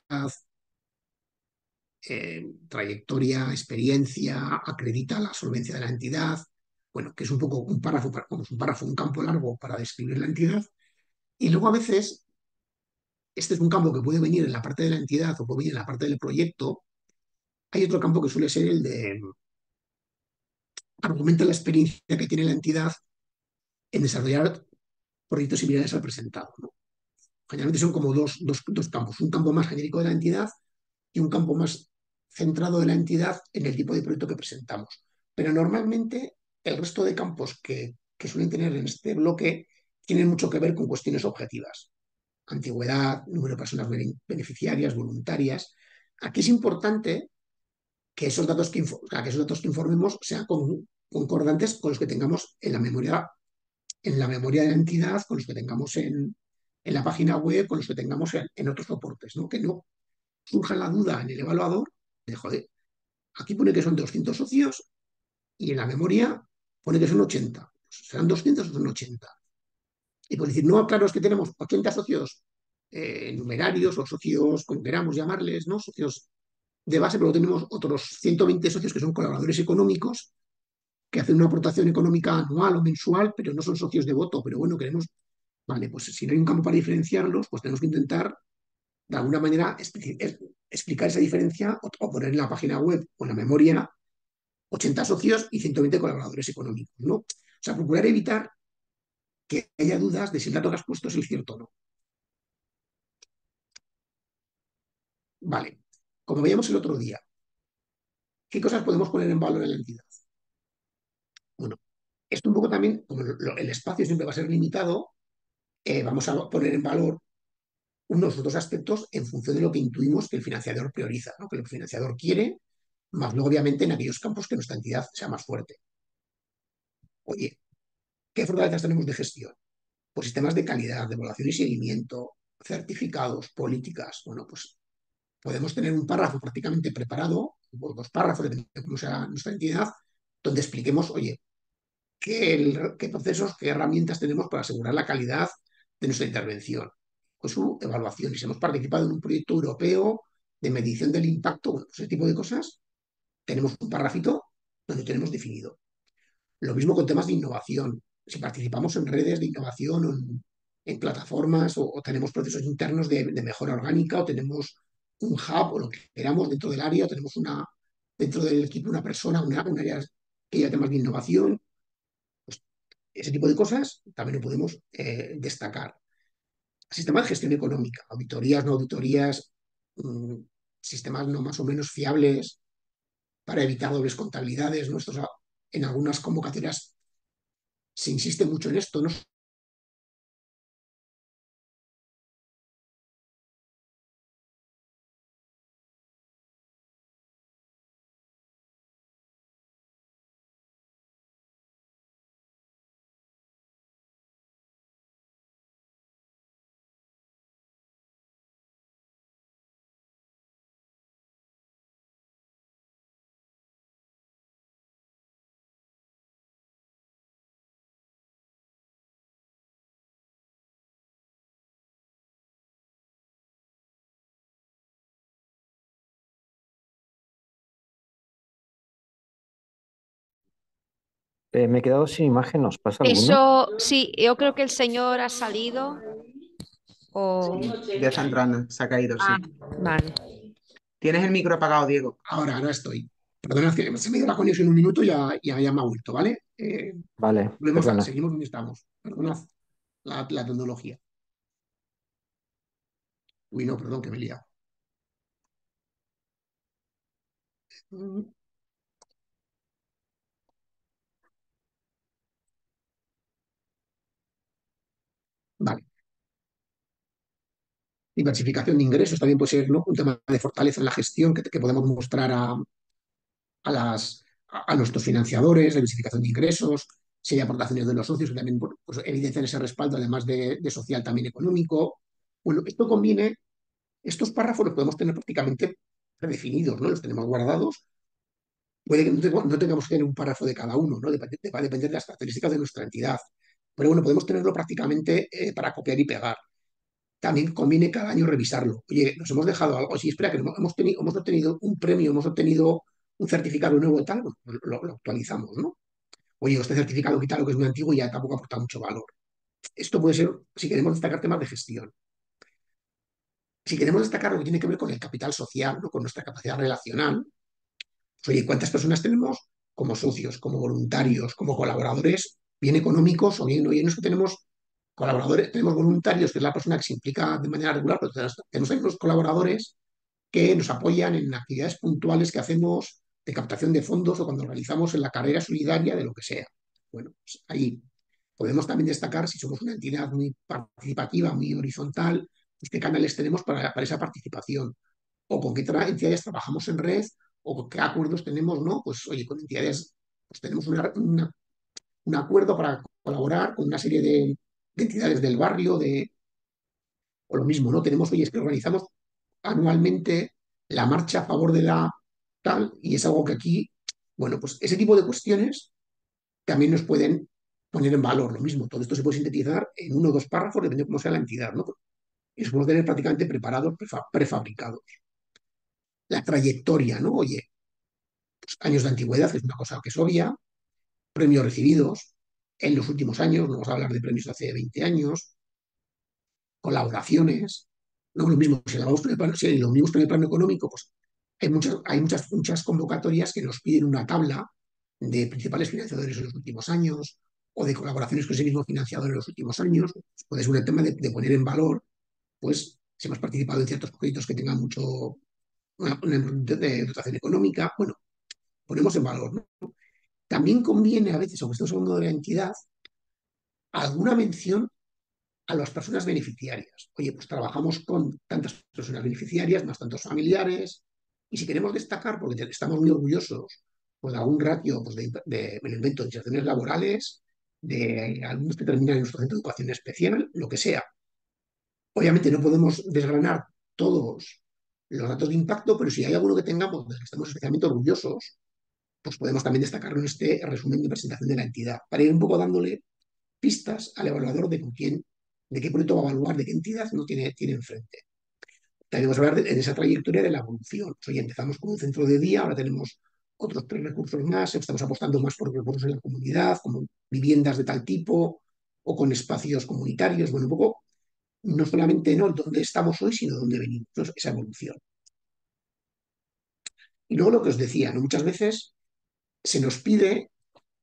trayectoria, experiencia, acredita la solvencia de la entidad. Bueno, que es un poco un párrafo, como es un párrafo, un campo largo para describir la entidad. Y luego a veces este es un campo que puede venir en la parte de la entidad o puede venir en la parte del proyecto. Hay otro campo que suele ser el de argumenta la experiencia que tiene la entidad en desarrollar proyectos similares al presentado, ¿no? Generalmente son como dos campos, un campo más genérico de la entidad y un campo más centrado de la entidad en el tipo de proyecto que presentamos. Pero normalmente el resto de campos que suelen tener en este bloque tienen mucho que ver con cuestiones objetivas. Antigüedad, número de personas beneficiarias, voluntarias. Aquí es importante que esos datos que esos datos que informemos sean concordantes con los que tengamos en la memoria de la entidad, con los que tengamos en la página web, con los que tengamos en otros soportes, ¿no? Que no surja la duda en el evaluador de, joder, aquí pone que son 200 socios y en la memoria pone que son 80. Pues, ¿serán 200 o son 80? Y por decir, no, claro, es que tenemos 80 socios numerarios o socios, como queramos llamarles, ¿no? Socios de base, pero tenemos otros 120 socios que son colaboradores económicos que hacen una aportación económica anual o mensual, pero no son socios de voto. Pero bueno, queremos, vale, pues si no hay un campo para diferenciarlos, pues tenemos que intentar de alguna manera explicar esa diferencia o poner en la página web o en la memoria 80 socios y 120 colaboradores económicos, ¿no? O sea, procurar evitar que haya dudas de si el dato que has puesto es el cierto o no. Vale, como veíamos el otro día, ¿qué cosas podemos poner en valor en la entidad? Bueno, esto un poco también, como el espacio siempre va a ser limitado, vamos a poner en valor unos otros aspectos en función de lo que intuimos que el financiador prioriza, ¿no? Que el financiador quiere, más luego obviamente en aquellos campos que nuestra entidad sea más fuerte. Oye, ¿qué fortalezas tenemos de gestión? Pues sistemas de calidad, de evaluación y seguimiento, certificados, políticas. Bueno, pues podemos tener un párrafo prácticamente preparado, o dos párrafos, dependiendo de cómo sea nuestra entidad, donde expliquemos, oye, qué procesos, qué herramientas tenemos para asegurar la calidad de nuestra intervención. Pues su evaluación, y si hemos participado en un proyecto europeo de medición del impacto, bueno, pues ese tipo de cosas, tenemos un párrafito donde tenemos definido. Lo mismo con temas de innovación. Si participamos en redes de innovación o en plataformas o tenemos procesos internos de mejora orgánica o tenemos un hub o lo que queramos dentro del área, o tenemos dentro del equipo una persona, un área que lleva temas de innovación, pues ese tipo de cosas también lo podemos destacar. Sistemas de gestión económica, auditorías, no auditorías, mmm, sistemas no más o menos fiables para evitar dobles contabilidades. Nuestros, en algunas convocatorias se insiste mucho en esto, ¿no? Me he quedado sin imagen, ¿nos pasa alguno? Eso sí, yo creo que el señor ha salido o... Sí, ya está entrando, se ha caído, Ah, sí. vale. Tienes el micro apagado, Diego. Ahora estoy. Perdona, que se me dio la conexión un minuto y ya me ha vuelto, ¿vale? Vale, perdona. Seguimos donde estamos. Perdona la tecnología. Uy, no, perdón, que me he liado. Mm, Vale. Diversificación de ingresos también puede ser, ¿no?, un tema de fortaleza en la gestión que podemos mostrar a nuestros financiadores, diversificación de ingresos, si hay aportaciones de los socios que también, bueno, pues, evidencian ese respaldo, además de social, también económico. Bueno, esto conviene, estos párrafos los podemos tener prácticamente predefinidos, ¿no? Los tenemos guardados. Puede que no tengamos que tener un párrafo de cada uno, ¿no? Va a depender de las características de nuestra entidad. Pero bueno, podemos tenerlo prácticamente para copiar y pegar. También conviene cada año revisarlo. Oye, nos hemos dejado algo. Sí, espera, que hemos obtenido un premio, hemos obtenido un certificado nuevo y tal, bueno, pues lo actualizamos, ¿no? Oye, este certificado quita lo que es muy antiguo y ya tampoco aporta mucho valor. Esto puede ser, si queremos destacar temas de gestión. Si queremos destacar lo que tiene que ver con el capital social, ¿no?, con nuestra capacidad relacional, pues, oye, ¿cuántas personas tenemos como socios, como voluntarios, como colaboradores, bien económicos o bien, oye, no es que tenemos colaboradores, tenemos voluntarios, que es la persona que se implica de manera regular, pero tenemos ahí unos colaboradores que nos apoyan en actividades puntuales que hacemos de captación de fondos o cuando realizamos en la carrera solidaria de lo que sea. Bueno, pues ahí podemos también destacar si somos una entidad muy participativa, muy horizontal, pues qué canales tenemos para esa participación o con qué entidades trabajamos en red o con qué acuerdos tenemos, ¿no? Pues oye, con entidades, pues tenemos un acuerdo para colaborar con una serie de entidades del barrio, o lo mismo, ¿no? Tenemos, oye, es que organizamos anualmente la marcha a favor de la tal, y es algo que aquí, bueno, pues ese tipo de cuestiones también nos pueden poner en valor. Lo mismo, todo esto se puede sintetizar en uno o dos párrafos, dependiendo de cómo sea la entidad, ¿no? Y los podemos tener prácticamente preparados, prefabricados. La trayectoria, ¿no? Oye, pues años de antigüedad, que es una cosa que es obvia, premios recibidos en los últimos años, no vamos a hablar de premios de hace 20 años, colaboraciones, no lo mismo, si lo mismo en el plano económico, pues muchas convocatorias que nos piden una tabla de principales financiadores en los últimos años o de colaboraciones con ese mismo financiador en los últimos años. Pues puede ser un tema de poner en valor, pues, si hemos participado en ciertos proyectos que tengan una de dotación económica. Bueno, ponemos en valor, ¿no? También conviene a veces, aunque estamos hablando de la entidad, alguna mención a las personas beneficiarias. Oye, pues trabajamos con tantas personas beneficiarias, más tantos familiares, y si queremos destacar, porque estamos muy orgullosos, pues de algún ratio, pues me lo invento, de inserciones laborales, de algunos que terminan en nuestro centro de educación especial, lo que sea. Obviamente no podemos desgranar todos los datos de impacto, pero si hay alguno que tengamos del que estamos especialmente orgullosos, pues podemos también destacarlo en este resumen de presentación de la entidad, para ir un poco dándole pistas al evaluador de con quién, de qué proyecto va a evaluar, de qué entidad no tiene enfrente. También vamos a hablar en esa trayectoria de la evolución. Hoy empezamos con un centro de día, ahora tenemos otros 3 recursos más, estamos apostando más por recursos en la comunidad, como viviendas de tal tipo o con espacios comunitarios. Bueno, un poco, no solamente no dónde estamos hoy, sino dónde venimos, ¿no? Esa evolución. Y luego lo que os decía, ¿no? Muchas veces se nos pide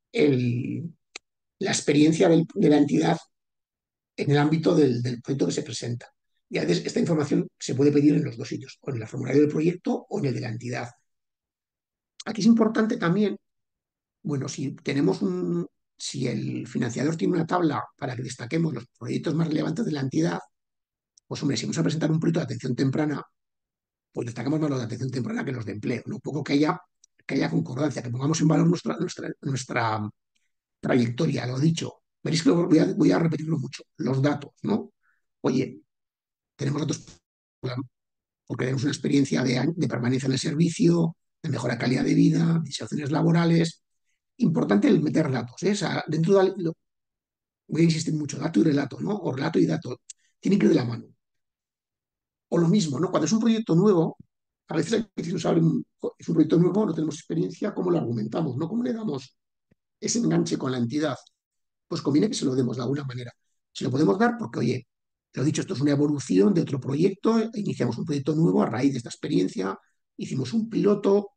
la experiencia de la entidad en el ámbito del proyecto que se presenta. Y a veces esta información se puede pedir en los dos sitios, o en el formulario del proyecto o en el de la entidad. Aquí es importante también, bueno, si el financiador tiene una tabla para que destaquemos los proyectos más relevantes de la entidad, pues hombre, si vamos a presentar un proyecto de atención temprana, pues destacamos más los de atención temprana que los de empleo, ¿no? Un poco que haya concordancia, que pongamos en valor nuestra trayectoria, lo dicho. Veréis que voy a repetirlo mucho, los datos, ¿no? Oye, tenemos datos porque tenemos una experiencia de permanencia en el servicio, de mejora de calidad de vida, de inserciones laborales. Importante el meter datos, ¿eh? O sea, voy a insistir mucho, dato y relato, ¿no? O relato y dato. Tienen que ir de la mano. O lo mismo, ¿no? Cuando es un proyecto nuevo, a veces hay que decir, es un proyecto nuevo, no tenemos experiencia, ¿cómo lo argumentamos? ¿No? ¿Cómo le damos ese enganche con la entidad, pues conviene que se lo demos de alguna manera. Se lo podemos dar porque, oye, lo dicho, esto es una evolución de otro proyecto, iniciamos un proyecto nuevo a raíz de esta experiencia, hicimos un piloto,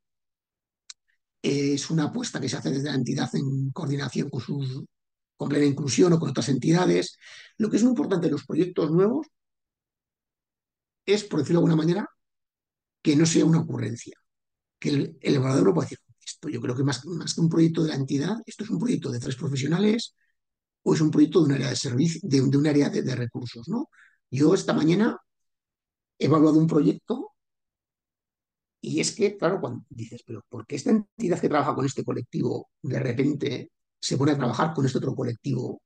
es una apuesta que se hace desde la entidad en coordinación con plena inclusión o con otras entidades. Lo que es muy importante en los proyectos nuevos es, por decirlo de alguna manera, que no sea una ocurrencia, que el evaluador no pueda decir, esto yo creo que más que un proyecto de la entidad, esto es un proyecto de tres profesionales o es un proyecto de un área de servicio, de un área de recursos, ¿no? Yo esta mañana he evaluado un proyecto y es que, claro, cuando dices, pero ¿por qué esta entidad que trabaja con este colectivo de repente se pone a trabajar con este otro colectivo?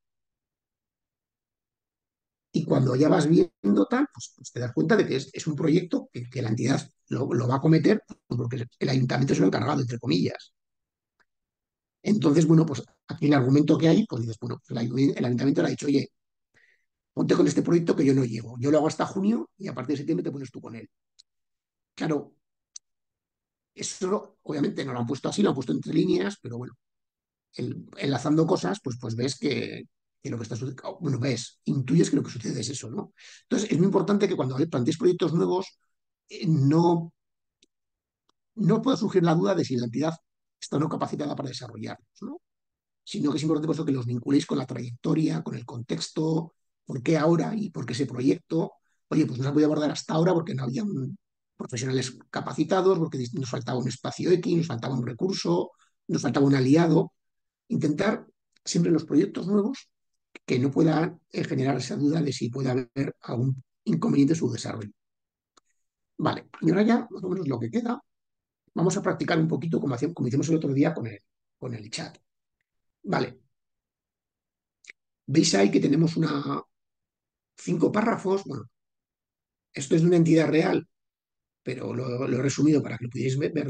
Y cuando ya vas viendo tal, pues te das cuenta de que es un proyecto que la entidad lo va a cometer porque el ayuntamiento se lo ha encargado, entre comillas. Entonces, bueno, pues aquí el argumento que hay, pues dices, bueno, pues el ayuntamiento le ha dicho, oye, ponte con este proyecto que yo no llego. Yo lo hago hasta junio y a partir de septiembre te pones tú con él. Claro, eso obviamente no lo han puesto así, lo han puesto entre líneas, pero bueno, enlazando cosas, pues ves que lo que está sucediendo, bueno, intuyes que lo que sucede es eso, ¿no? Entonces, es muy importante que cuando plantees proyectos nuevos, no pueda surgir la duda de si la entidad está o no capacitada para desarrollarlos, ¿no? Sino que es importante por eso que los vinculéis con la trayectoria, con el contexto, por qué ahora y por qué ese proyecto. Oye, pues no se ha podido abordar hasta ahora porque no había profesionales capacitados, porque nos faltaba un espacio X, nos faltaba un recurso, nos faltaba un aliado. Intentar siempre en los proyectos nuevos que no pueda generar esa duda de si puede haber algún inconveniente en su desarrollo. Vale, y ahora ya más o menos lo que queda, vamos a practicar un poquito como hicimos el otro día con el chat. Vale, veis ahí que tenemos 5 párrafos. Bueno, esto es de una entidad real, pero lo he resumido para que lo pudierais ver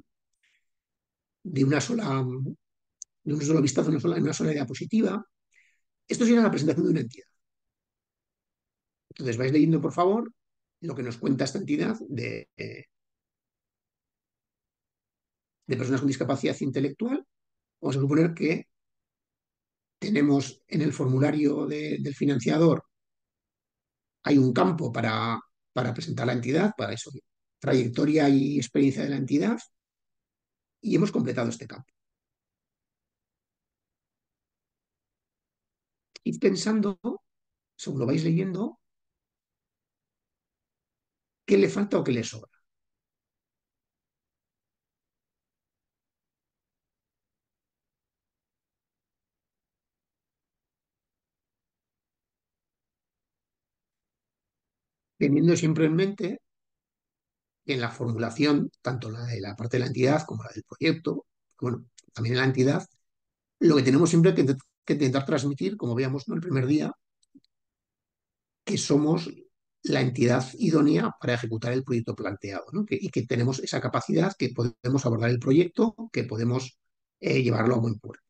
de una sola, de un solo vistazo, en una sola diapositiva. Esto sería la presentación de una entidad. Entonces vais leyendo, por favor, lo que nos cuenta esta entidad de personas con discapacidad intelectual. Vamos a suponer que tenemos en el formulario del financiador, hay un campo para presentar la entidad, para eso, trayectoria y experiencia de la entidad, y hemos completado este campo. Id pensando, según lo vais leyendo, qué le falta o qué le sobra. Teniendo siempre en mente que en la formulación, tanto la de la parte de la entidad como la del proyecto, bueno, también en la entidad, lo que tenemos siempre que intentar transmitir, como veíamos, ¿no?, el primer día, que somos la entidad idónea para ejecutar el proyecto planteado, ¿no? Y que tenemos esa capacidad, que podemos abordar el proyecto, que podemos llevarlo a buen puerto.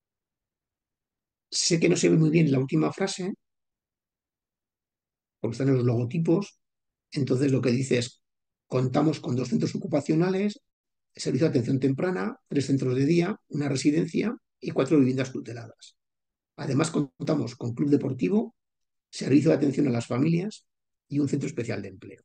Sé que no se ve muy bien la última frase, porque están en los logotipos. Entonces lo que dice es, contamos con 2 centros ocupacionales, servicio de atención temprana, 3 centros de día, una residencia y 4 viviendas tuteladas. Además contamos con club deportivo, servicio de atención a las familias y un centro especial de empleo.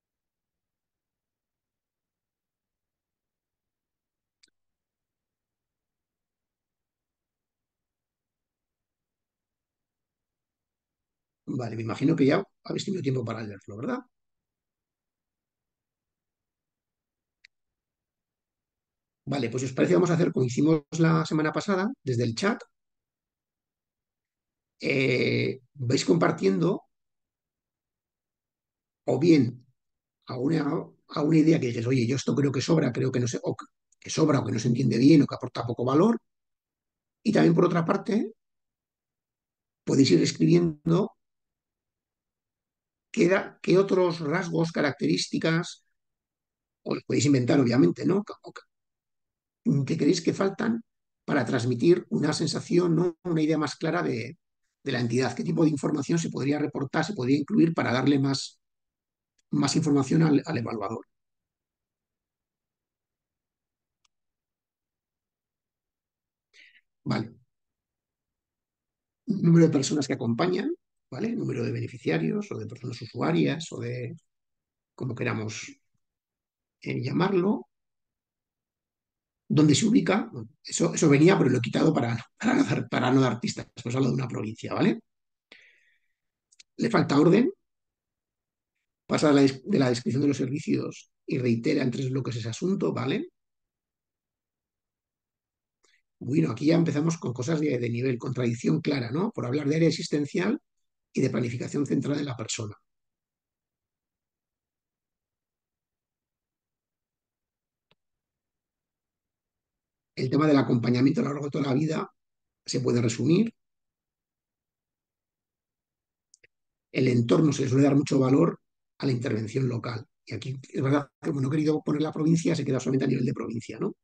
Vale, me imagino que ya habéis tenido tiempo para leerlo, ¿verdad? Vale, pues si os parece, vamos a hacer como hicimos la semana pasada, desde el chat. Vais compartiendo o bien a una idea que dices, oye, yo esto creo que sobra, creo que no sé, o que sobra o que no se entiende bien o que aporta poco valor. Y también, por otra parte, podéis ir escribiendo qué otros rasgos, características, o los podéis inventar, obviamente, ¿no? Que creéis que faltan para transmitir una sensación, ¿no?, una idea más clara de la entidad. ¿Qué tipo de información se podría reportar, se podría incluir para darle más información al evaluador? Vale. Número de personas que acompañan, ¿vale? Número de beneficiarios o de personas usuarias o de como queramos llamarlo. ¿Dónde se ubica? Bueno, eso venía, pero lo he quitado para no dar pistas. Pues hablo de una provincia, ¿vale? Le falta orden, pasa de la descripción de los servicios y reitera en 3 bloques ese asunto, ¿vale? Bueno, aquí ya empezamos con cosas de nivel, contradicción clara, ¿no? Por hablar de área existencial y de planificación centrada en la persona. El tema del acompañamiento a lo largo de toda la vida se puede resumir. El entorno se le suele dar mucho valor a la intervención local. Y aquí es verdad que como no he querido poner la provincia, se queda solamente a nivel de provincia, ¿no?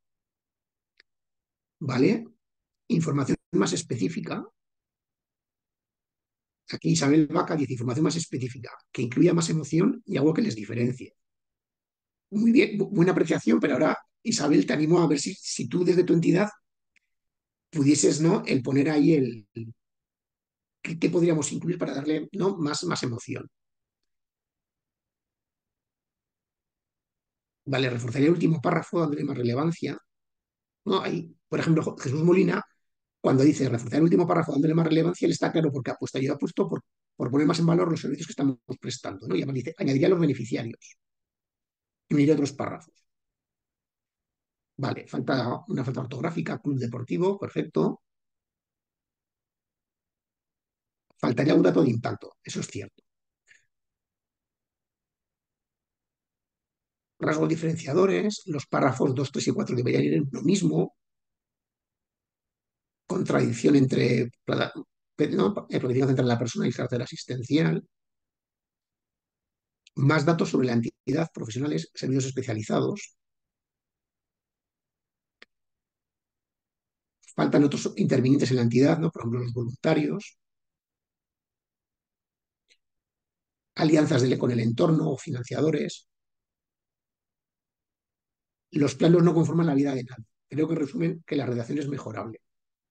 ¿Vale? Información más específica. Aquí Isabel Vaca dice información más específica, que incluya más emoción y algo que les diferencie. Muy bien, buena apreciación, pero ahora Isabel te animo a ver si tú desde tu entidad pudieses, ¿no? El poner ahí qué podríamos incluir para darle, ¿no? Más emoción. Vale, reforzaría el último párrafo dándole más relevancia, ¿no? Ahí, por ejemplo, Jesús Molina, cuando dice reforzar el último párrafo dándole más relevancia, él está claro porque ha puesto, yo he puesto por poner más en valor los servicios que estamos prestando, ¿no? Y además dice, añadiría a los beneficiarios y uniría otros párrafos. Vale, falta una falta ortográfica, club deportivo, perfecto. Faltaría un dato de impacto, eso es cierto. Rasgos diferenciadores, los párrafos 2, 3 y 4 deberían ir en uno mismo. Contradicción entre ¿no? Planificación entre la persona y el carácter asistencial. Más datos sobre la entidad, profesionales, servicios especializados. Faltan otros intervinientes en la entidad, ¿no? Por ejemplo, los voluntarios. Alianzas con el entorno o financiadores. Los planos no conforman la vida de nadie. Creo que resumen que la redacción es mejorable.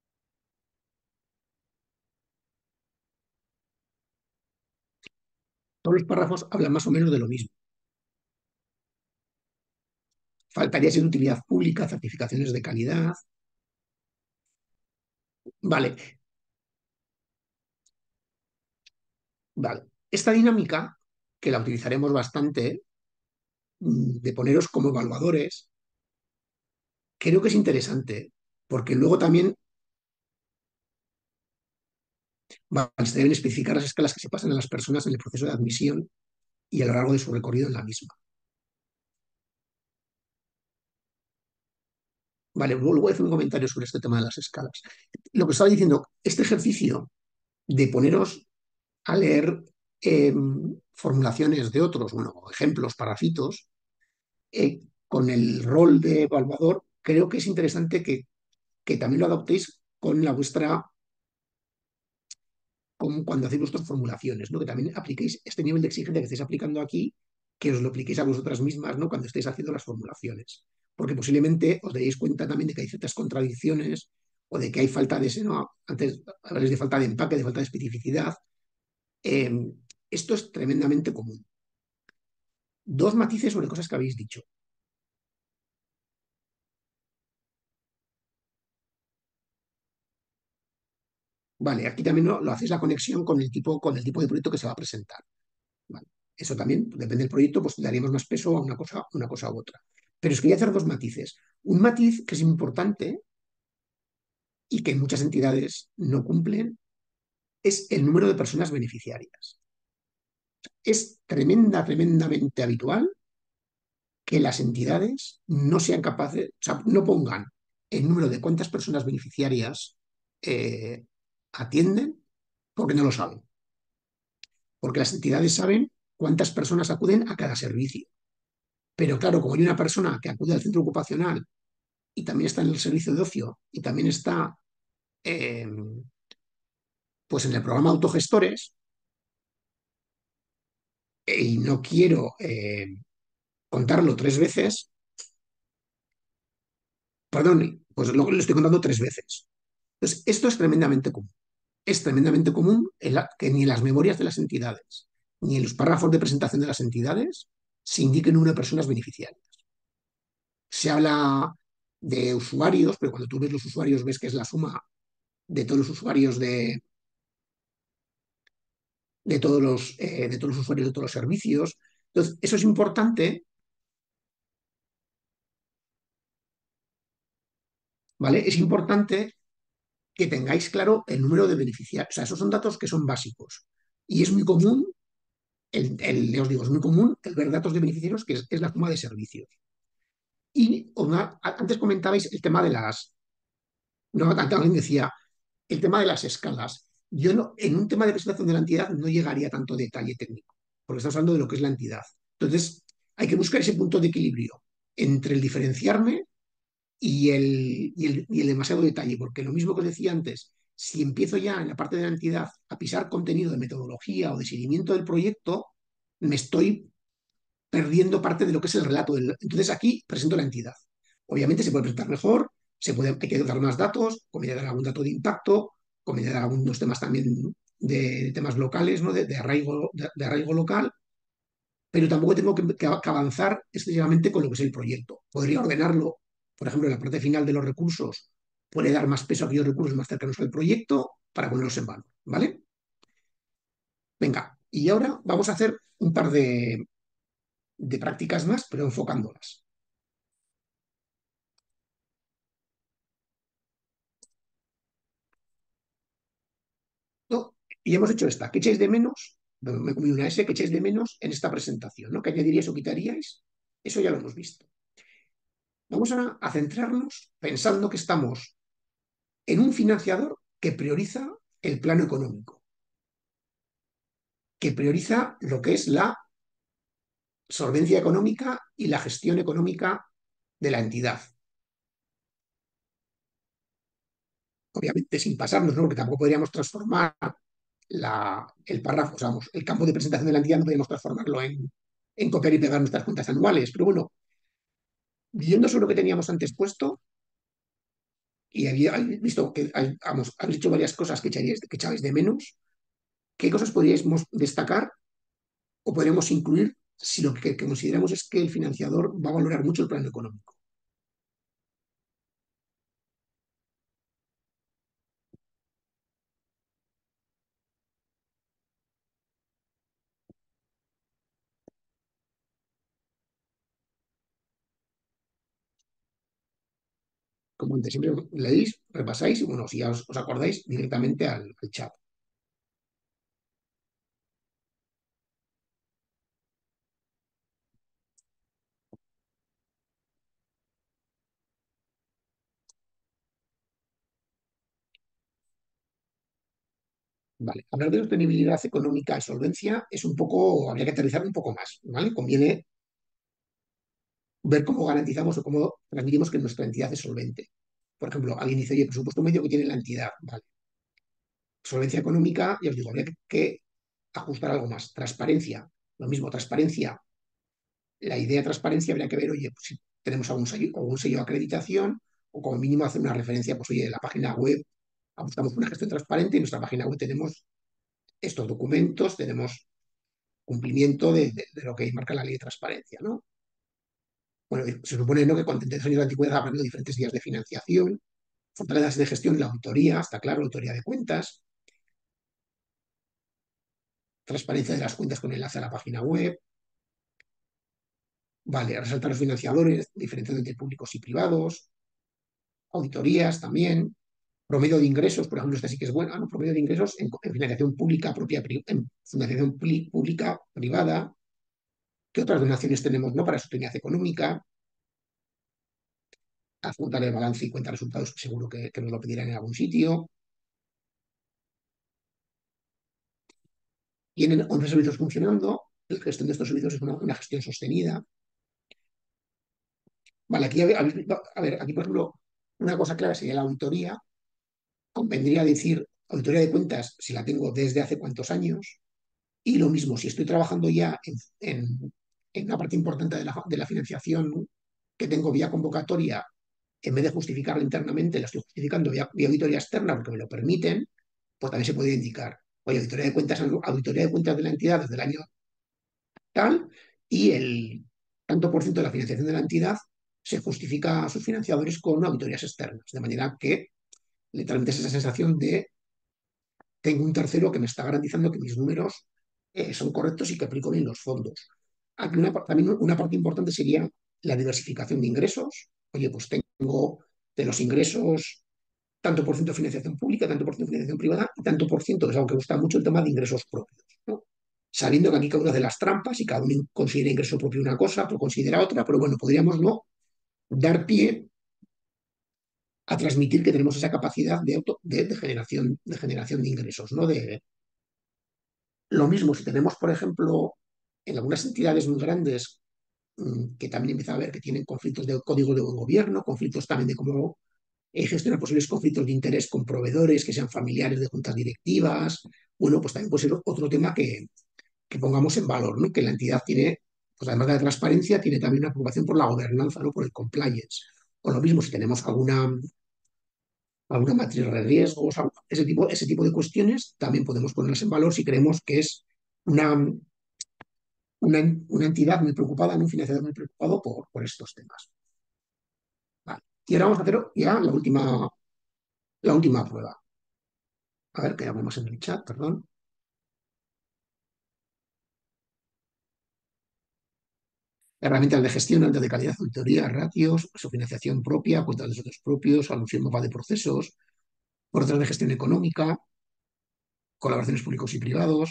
Todos los párrafos hablan más o menos de lo mismo. Faltaría ser de utilidad pública, certificaciones de calidad. Vale, vale. Esta dinámica, que la utilizaremos bastante, de poneros como evaluadores, creo que es interesante, porque luego también se deben especificar las escalas que se pasan a las personas en el proceso de admisión y a lo largo de su recorrido en la misma. Vale, luego voy a hacer un comentario sobre este tema de las escalas. Lo que estaba diciendo, este ejercicio de poneros a leer formulaciones de otros, bueno, ejemplos, parafitos, con el rol de evaluador, creo que es interesante que también lo adoptéis con la vuestra, con cuando hacéis vuestras formulaciones, ¿no? Que también apliquéis este nivel de exigencia que estáis aplicando aquí, que os lo apliquéis a vosotras mismas, ¿no? Cuando estéis haciendo las formulaciones. Porque posiblemente os deis cuenta también de que hay ciertas contradicciones o de que hay falta de ese, ¿no? Antes habláis de falta de empaque, de falta de especificidad. Eh, Esto es tremendamente común. Dos matices sobre cosas que habéis dicho. Vale, aquí también lo hacéis la conexión con el tipo de proyecto que se va a presentar. Vale. Eso también, depende del proyecto, pues le daríamos más peso a una cosa u otra. Pero os quería hacer dos matices. Un matiz que es importante y que muchas entidades no cumplen es el número de personas beneficiarias. Es tremendamente habitual que las entidades no sean capaces, o sea, no pongan el número de cuántas personas beneficiarias eh, atienden porque no lo saben. Porque las entidades saben cuántas personas acuden a cada servicio. Pero claro, como hay una persona que acude al centro ocupacional y también está en el servicio de ocio y también está eh, pues en el programa autogestores y no quiero contarlo 3 veces, perdón, pues lo estoy contando 3 veces. Entonces, esto es tremendamente común. Es tremendamente común que ni en las memorias de las entidades, ni en los párrafos de presentación de las entidades, se indiquen una personas beneficiarias. Se habla de usuarios, pero cuando tú ves los usuarios ves que es la suma de todos los usuarios de todos los usuarios de todos los servicios. Entonces, eso es importante, ¿vale? Es importante que tengáis claro el número de beneficiarios. O sea, esos son datos que son básicos. Y es muy común, os digo, es muy común el ver datos de beneficiarios, que es la suma de servicios. Y antes comentabais el tema de las, no, alguien decía, el tema de las escalas. Yo no, en un tema de presentación de la entidad no llegaría a tanto detalle técnico, porque estamos hablando de lo que es la entidad. Entonces, hay que buscar ese punto de equilibrio entre el diferenciarme y el demasiado detalle, porque lo mismo que os decía antes, si empiezo ya en la parte de la entidad a pisar contenido de metodología o de seguimiento del proyecto, me estoy perdiendo parte de lo que es el relato. Entonces aquí presento la entidad. Obviamente se puede presentar mejor, hay que dar más datos, conviene dar algún dato de impacto, conviene dar algunos temas también de temas locales, ¿no? de arraigo local, pero tampoco tengo que avanzar excesivamente con lo que es el proyecto. Podría ordenarlo, por ejemplo, en la parte final de los recursos, puede dar más peso a aquellos recursos más cercanos al proyecto para ponerlos en valor, ¿vale? Venga, y ahora vamos a hacer un par de prácticas más, pero enfocándolas. ¿No? Y hemos hecho esta. ¿Qué echáis de menos? Bueno, me he comido una S. ¿Qué echáis de menos en esta presentación? ¿No? ¿Qué añadiríais o quitaríais? Eso ya lo hemos visto. Vamos a centrarnos pensando que estamos en un financiador que prioriza el plano económico, que prioriza lo que es la solvencia económica y la gestión económica de la entidad. Obviamente sin pasarnos, ¿no? Porque tampoco podríamos transformar el párrafo, o sea, vamos, el campo de presentación de la entidad no podríamos transformarlo en copiar y pegar nuestras cuentas anuales. Pero bueno, viendo sobre lo que teníamos antes puesto, y había visto que habéis dicho varias cosas que echabais de menos, ¿qué cosas podríamos destacar o podríamos incluir si lo que consideramos es que el financiador va a valorar mucho el plano económico? Como antes, siempre leéis, repasáis y bueno, si ya os acordáis, directamente al chat. Vale, hablar de sostenibilidad económica y solvencia es un poco, habría que aterrizar un poco más, ¿vale? Conviene ver cómo garantizamos o cómo transmitimos que nuestra entidad es solvente. Por ejemplo, alguien dice, oye, presupuesto medio que tiene la entidad, vale. Solvencia económica, ya os digo, habría que ajustar algo más. Transparencia, lo mismo, transparencia. La idea de transparencia habría que ver, oye, pues si tenemos algún sello de acreditación o como mínimo hacer una referencia, pues oye, en la página web buscamos una gestión transparente y en nuestra página web tenemos estos documentos, tenemos cumplimiento de lo que marca la ley de transparencia, ¿no? Bueno, se supone, ¿no?, que con 32 años de antigüedad habrá diferentes vías de financiación, fortalezas de gestión, la auditoría, está claro, la auditoría de cuentas, transparencia de las cuentas con enlace a la página web, vale, resaltar los financiadores, diferenciando entre públicos y privados, auditorías también, promedio de ingresos, por ejemplo, esta sí que es buena, ¿no? Promedio de ingresos en financiación pública propia, en financiación pública privada, ¿qué otras donaciones tenemos, no, para sostenibilidad económica? Adjuntar el balance y cuenta de resultados, seguro que nos lo pedirán en algún sitio. Tienen 11 servicios funcionando, la gestión de estos servicios es una gestión sostenida. Vale, aquí, a ver, aquí por ejemplo, una cosa clara sería la auditoría. Convendría decir auditoría de cuentas si la tengo desde hace cuántos años. Y lo mismo, si estoy trabajando ya en una parte importante de la financiación que tengo vía convocatoria en vez de justificarla internamente, la estoy justificando vía auditoría externa porque me lo permiten, pues también se puede indicar, oye, auditoría de cuentas de la entidad desde el año tal y el tanto por ciento de la financiación de la entidad se justifica a sus financiadores con auditorías externas, de manera que literalmente es esa sensación de tengo un tercero que me está garantizando que mis números son correctos y que aplico bien los fondos. Aquí también una parte importante sería la diversificación de ingresos. Oye, pues tengo de los ingresos tanto por ciento de financiación pública, tanto por ciento de financiación privada y tanto por ciento, que es algo que gusta mucho, el tema de ingresos propios, ¿no? Sabiendo que aquí cada una de las trampas y cada uno considera ingreso propio una cosa, pero considera otra, pero bueno, podríamos no dar pie a transmitir que tenemos esa capacidad de generación de ingresos, ¿no? Lo mismo si tenemos, por ejemplo, en algunas entidades muy grandes que también empieza a ver que tienen conflictos de código de buen gobierno, conflictos también de cómo gestionar posibles conflictos de interés con proveedores que sean familiares de juntas directivas. Bueno, pues también puede ser otro tema que pongamos en valor, ¿no? Que la entidad tiene, pues además de la transparencia, tiene también una preocupación por la gobernanza, ¿no? Por el compliance. O lo mismo, si tenemos alguna matriz de riesgos, ese tipo de cuestiones, también podemos ponerlas en valor si creemos que es una, una entidad muy preocupada, un financiador muy preocupado por estos temas. Vale. Y ahora vamos a hacer ya la última prueba. A ver, que ya vemos en el chat, perdón. Herramientas de gestión, alta de calidad, auditoría, ratios, su financiación propia, cuentas de socios propios, alusión mapa de procesos, órdenes de gestión económica, colaboraciones públicos y privados.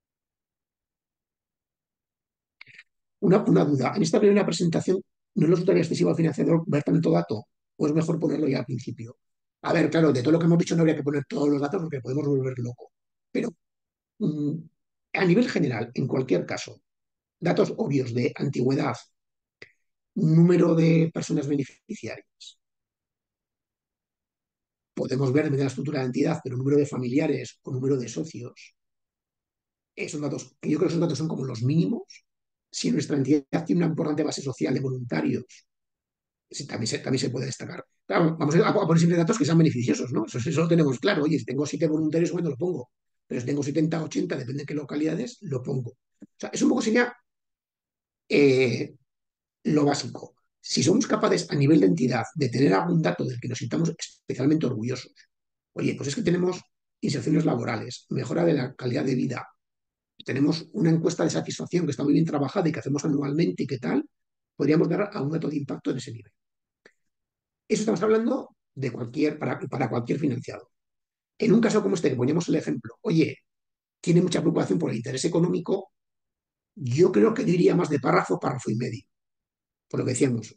Una duda. En esta primera presentación, ¿no les resultaría excesivo al financiador ver tanto dato? ¿O es mejor ponerlo ya al principio? A ver, claro, de todo lo que hemos dicho no habría que poner todos los datos porque podemos volver loco. Pero mm, a nivel general, en cualquier caso, datos obvios de antigüedad, número de personas beneficiarias. Podemos ver de la estructura de la entidad, pero número de familiares o número de socios. Son datos que yo creo que esos datos son como los mínimos. Si nuestra entidad tiene una importante base social de voluntarios, sí, también se puede destacar. Claro, vamos a poner siempre datos que sean beneficiosos, ¿no? Eso lo tenemos claro. Oye, si tengo 7 voluntarios, bueno, lo pongo. Pero si tengo 70, 80, depende de qué localidades, lo pongo. O sea, es un poco sería eh, lo básico. Si somos capaces a nivel de entidad de tener algún dato del que nos sintamos especialmente orgullosos, oye, pues es que tenemos inserciones laborales, mejora de la calidad de vida, tenemos una encuesta de satisfacción que está muy bien trabajada y que hacemos anualmente y qué tal, podríamos dar a un dato de impacto en ese nivel. Eso estamos hablando de para cualquier financiado. En un caso como este que poníamos el ejemplo, oye, tiene mucha preocupación por el interés económico, yo creo que diría más de párrafo, párrafo y medio. Por lo que decíamos,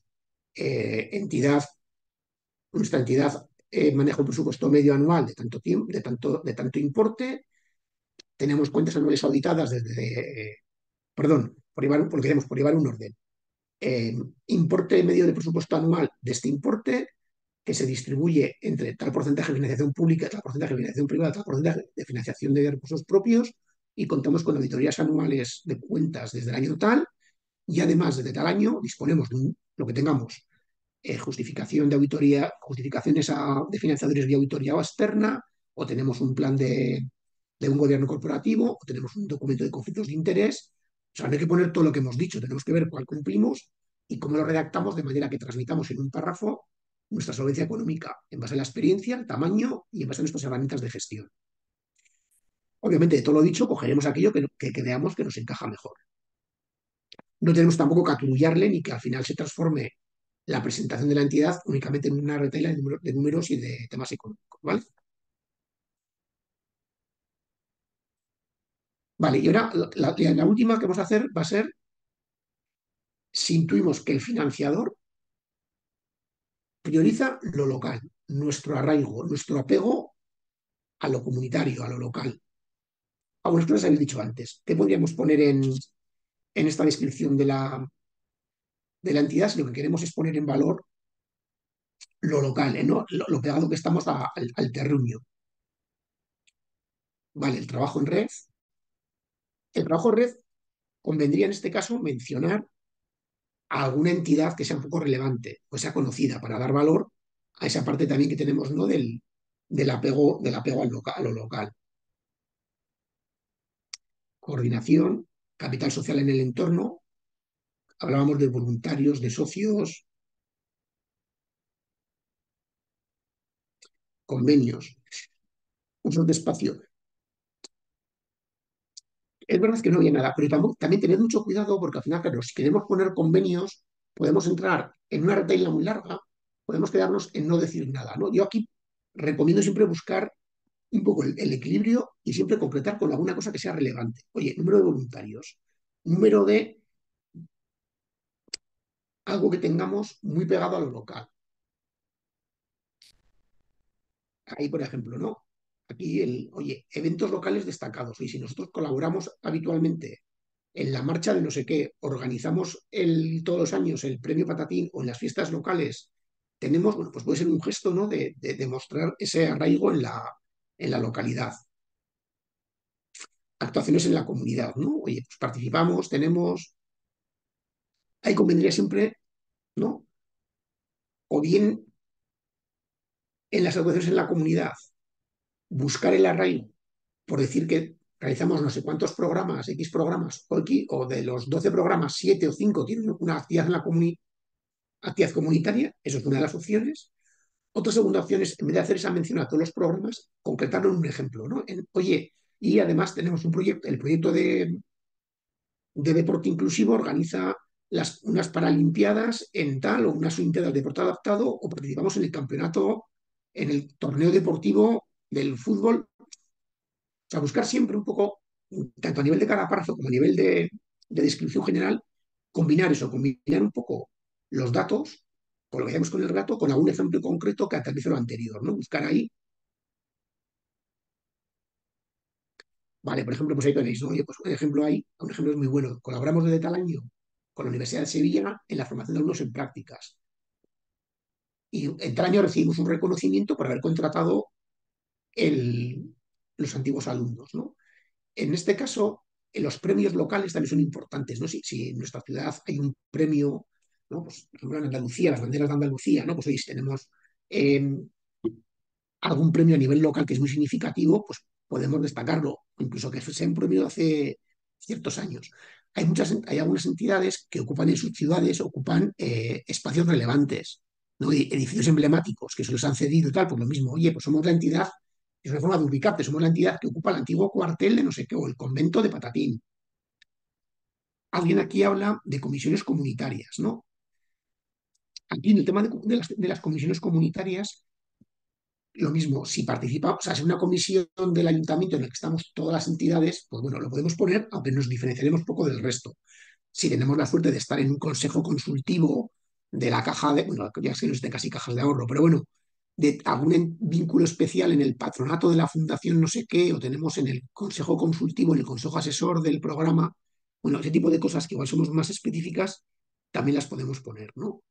nuestra entidad maneja un presupuesto medio anual de tanto tiempo, de tanto importe, tenemos cuentas anuales auditadas perdón, por llevar un orden. Importe medio de presupuesto anual de este importe que se distribuye entre tal porcentaje de financiación pública, tal porcentaje de financiación privada, tal porcentaje de financiación de recursos propios y contamos con auditorías anuales de cuentas desde el año tal y además desde tal año disponemos de lo que tengamos, justificación de auditoría, de financiadores vía auditoría o externa, o tenemos un plan de un gobierno corporativo, o tenemos un documento de conflictos de interés. O sea, no hay que poner todo lo que hemos dicho, tenemos que ver cuál cumplimos y cómo lo redactamos de manera que transmitamos en un párrafo nuestra solvencia económica en base a la experiencia, el tamaño y en base a nuestras herramientas de gestión. Obviamente, de todo lo dicho, cogeremos aquello que veamos que nos encaja mejor. No tenemos tampoco que aturullarle ni que al final se transforme la presentación de la entidad únicamente en una retela de números y de temas económicos, ¿vale? Vale, y ahora la última que vamos a hacer va a ser si intuimos que el financiador prioriza lo local, nuestro arraigo, nuestro apego a lo comunitario, a lo local. Algunas cosas habéis dicho antes. ¿Qué podríamos poner en esta descripción de la entidad si lo que queremos es poner en valor lo local, ¿no? Lo pegado que estamos al terruño? Vale, el trabajo en red. El trabajo en red convendría en este caso mencionar a alguna entidad que sea un poco relevante, o sea conocida para dar valor a esa parte también que tenemos, ¿no? Del apego a lo local. Coordinación, capital social en el entorno, hablábamos de voluntarios, de socios, convenios, usos de espacio. Es verdad que no había nada, pero también tened mucho cuidado porque al final, claro, si queremos poner convenios, podemos entrar en una retahíla muy larga, podemos quedarnos en no decir nada, ¿no? Yo aquí recomiendo siempre buscar un poco el equilibrio y siempre concretar con alguna cosa que sea relevante. Oye, número de voluntarios, número de algo que tengamos muy pegado a lo local. Ahí, por ejemplo, ¿no? Aquí oye, eventos locales destacados. Y si nosotros colaboramos habitualmente en la marcha de no sé qué, organizamos todos los años el premio Patatín o en las fiestas locales, tenemos, bueno, pues puede ser un gesto, ¿no? De demostrar ese arraigo en la localidad. Actuaciones en la comunidad, ¿no? Oye, pues participamos, tenemos. Ahí convendría siempre, ¿no? O bien en las actuaciones en la comunidad, buscar el arraigo por decir que realizamos no sé cuántos programas, X programas, o de los 12 programas, 7 o 5 tienen una actividad en la actividad comunitaria, eso es una de las opciones. Otra segunda opción es, en vez de hacer esa mención a todos los programas, concretarlo en un ejemplo, ¿no? Oye, y además tenemos un proyecto, el proyecto de deporte inclusivo organiza unas paralimpiadas en tal o unas olimpiadas de deporte adaptado o participamos en el campeonato, en el torneo deportivo del fútbol. O sea, buscar siempre un poco, tanto a nivel de cada párrafo como a nivel de descripción general, combinar eso, combinar un poco los datos, con lo que hacemos con el gato, con algún ejemplo concreto que aterrice lo anterior, ¿no? Buscar ahí, vale, por ejemplo, pues ahí tenéis, ¿no? Oye, pues un ejemplo es muy bueno. Colaboramos desde tal año con la Universidad de Sevilla en la formación de alumnos en prácticas. Y en tal año recibimos un reconocimiento por haber contratado los antiguos alumnos, ¿no? En este caso, los premios locales también son importantes, ¿no? Si en nuestra ciudad hay un premio, ¿no? Pues, por ejemplo, en Andalucía, las banderas de Andalucía, ¿no? Pues oye, si tenemos eh, algún premio a nivel local que es muy significativo, pues podemos destacarlo, incluso que sea un premio de hace ciertos años. Hay algunas entidades que ocupan en sus ciudades, ocupan espacios relevantes, ¿no? Edificios emblemáticos que se los han cedido y tal, por lo mismo, oye, pues somos la entidad, es una forma de ubicarte, somos la entidad que ocupa el antiguo cuartel de no sé qué, o el convento de Patatín. Alguien aquí habla de comisiones comunitarias, ¿no? Aquí en el tema de las comisiones comunitarias, lo mismo, si participa, o sea, si una comisión del ayuntamiento en la que estamos todas las entidades, pues bueno, lo podemos poner, aunque nos diferenciaremos poco del resto. Si tenemos la suerte de estar en un consejo consultivo de la caja de, bueno, ya sé que no es de casi cajas de ahorro, pero bueno, de algún vínculo especial en el patronato de la fundación no sé qué, o tenemos en el consejo consultivo, en el consejo asesor del programa, bueno, ese tipo de cosas que igual somos más específicas, también las podemos poner, ¿no?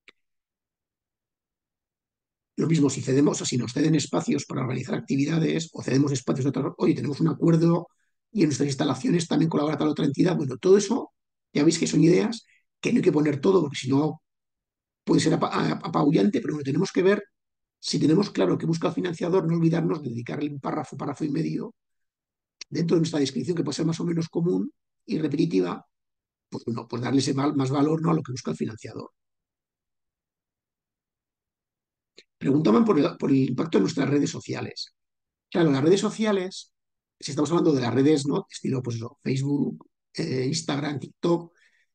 Lo mismo si cedemos, o si nos ceden espacios para organizar actividades o cedemos espacios de otras, oye, tenemos un acuerdo y en nuestras instalaciones también colabora tal otra entidad. Bueno, todo eso, ya veis que son ideas que no hay que poner todo porque si no puede ser apabullante, pero bueno, tenemos que ver si tenemos claro que busca el financiador, no olvidarnos de dedicarle un párrafo, párrafo y medio dentro de nuestra descripción que puede ser más o menos común y repetitiva, pues bueno, pues darle ese más valor, ¿no? A lo que busca el financiador. Preguntaban por el impacto en nuestras redes sociales. Claro, las redes sociales, si estamos hablando de las redes, ¿no? Estilo, pues eso, Facebook, Instagram, TikTok,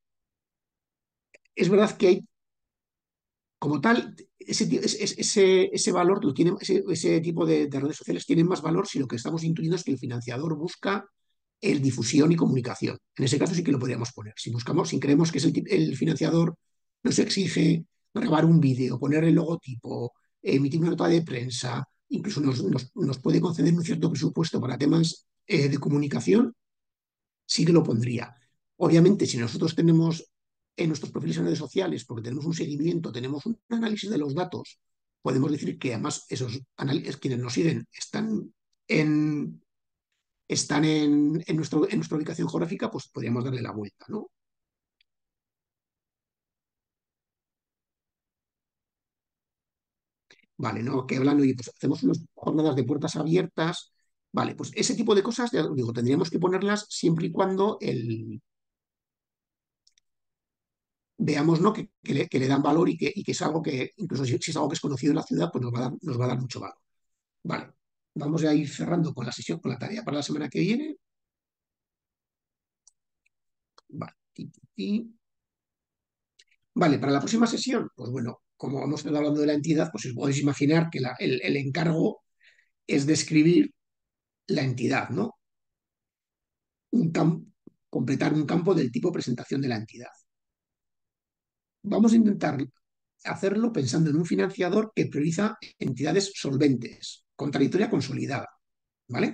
es verdad que hay, como tal, ese valor lo tiene, ese tipo de redes sociales tienen más valor si lo que estamos intuyendo es que el financiador busca el difusión y comunicación. En ese caso sí que lo podríamos poner. Si creemos que es el financiador, nos exige grabar un vídeo, poner el logotipo, emitir una nota de prensa, incluso nos puede conceder un cierto presupuesto para temas de comunicación, sí que lo pondría. Obviamente, si nosotros tenemos en nuestros perfiles en redes sociales, porque tenemos un seguimiento, tenemos un análisis de los datos, podemos decir que además esos quienes nos siguen en, en nuestra ubicación geográfica, pues podríamos darle la vuelta, ¿no? Vale, ¿no? Que hablan, oye, pues hacemos unas jornadas de puertas abiertas. Vale, pues ese tipo de cosas, ya digo, tendríamos que ponerlas siempre y cuando veamos, ¿no? Que le dan valor y que es algo que, incluso si es algo que es conocido en la ciudad, pues nos va a dar mucho valor. Vale, vamos a ir cerrando con la sesión, con la tarea para la semana que viene. Vale, Vale, para la próxima sesión, pues bueno, como hemos estado hablando de la entidad, pues os podéis imaginar que el encargo es describir la entidad, ¿no? Un completar un campo del tipo presentación de la entidad. Vamos a intentar hacerlo pensando en un financiador que prioriza entidades solventes, con trayectoria consolidada, ¿vale?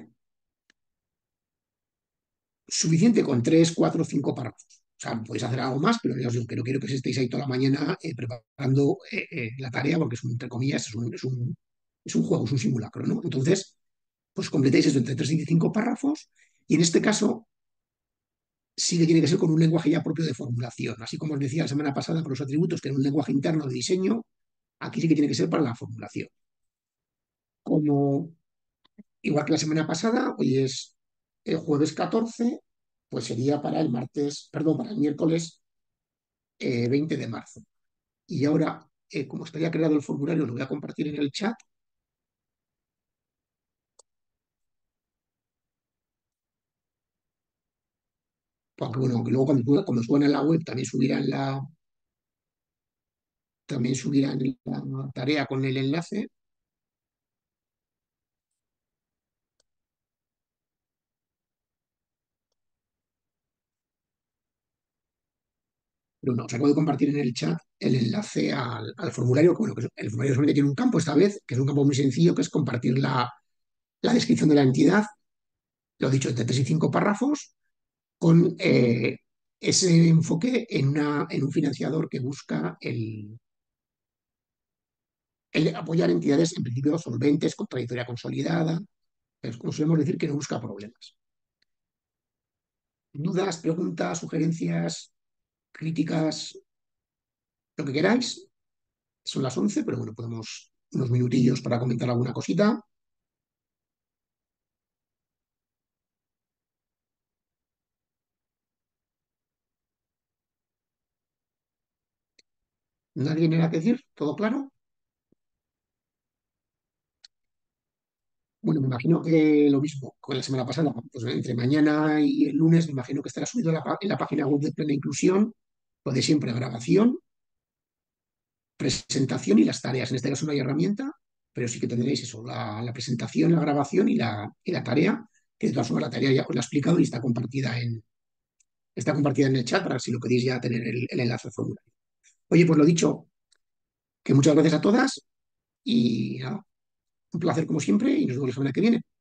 Suficiente con 3, 4, 5 párrafos. O sea, podéis hacer algo más, pero ya os digo que no quiero que estéis ahí toda la mañana preparando la tarea, porque es un, entre comillas, es un juego, es un simulacro, ¿no? Entonces, pues completéis esto entre 3 y 5 párrafos, y en este caso sí que tiene que ser con un lenguaje ya propio de formulación. Así como os decía la semana pasada con los atributos, que era un lenguaje interno de diseño, aquí sí que tiene que ser para la formulación. Como igual que la semana pasada, hoy es el jueves 14, pues sería para el martes, perdón, para el miércoles 20 de marzo. Y ahora, como estaría creado el formulario, lo voy a compartir en el chat. Aunque bueno, aunque luego cuando suban en la web también subirán la tarea con el enlace. Pero no, os acabo de compartir en el chat el enlace al formulario. Bueno, que el formulario solamente tiene un campo esta vez, que es un campo muy sencillo, que es compartir la descripción de la entidad, lo dicho, entre 3 y 5 párrafos, con ese enfoque en un financiador que busca el apoyar entidades en principio solventes, con trayectoria consolidada, es como solemos decir, que no busca problemas. Dudas, preguntas, sugerencias, críticas, lo que queráis. Son las 11, pero bueno, podemos unos minutillos para comentar alguna cosita. ¿Nadie tiene nada que decir? ¿Todo claro? Bueno, me imagino que lo mismo con la semana pasada, pues entre mañana y el lunes, me imagino que estará subido en la página web de Plena Inclusión, lo de siempre, grabación, presentación y las tareas. En este caso no hay herramienta, pero sí que tendréis eso, la presentación, la grabación y la tarea, que de todas formas la tarea ya os la he explicado y está compartida en el chat para si lo queréis ya tener el enlace al formulario. Oye, pues lo dicho, que muchas gracias a todas y nada, un placer como siempre y nos vemos la semana que viene.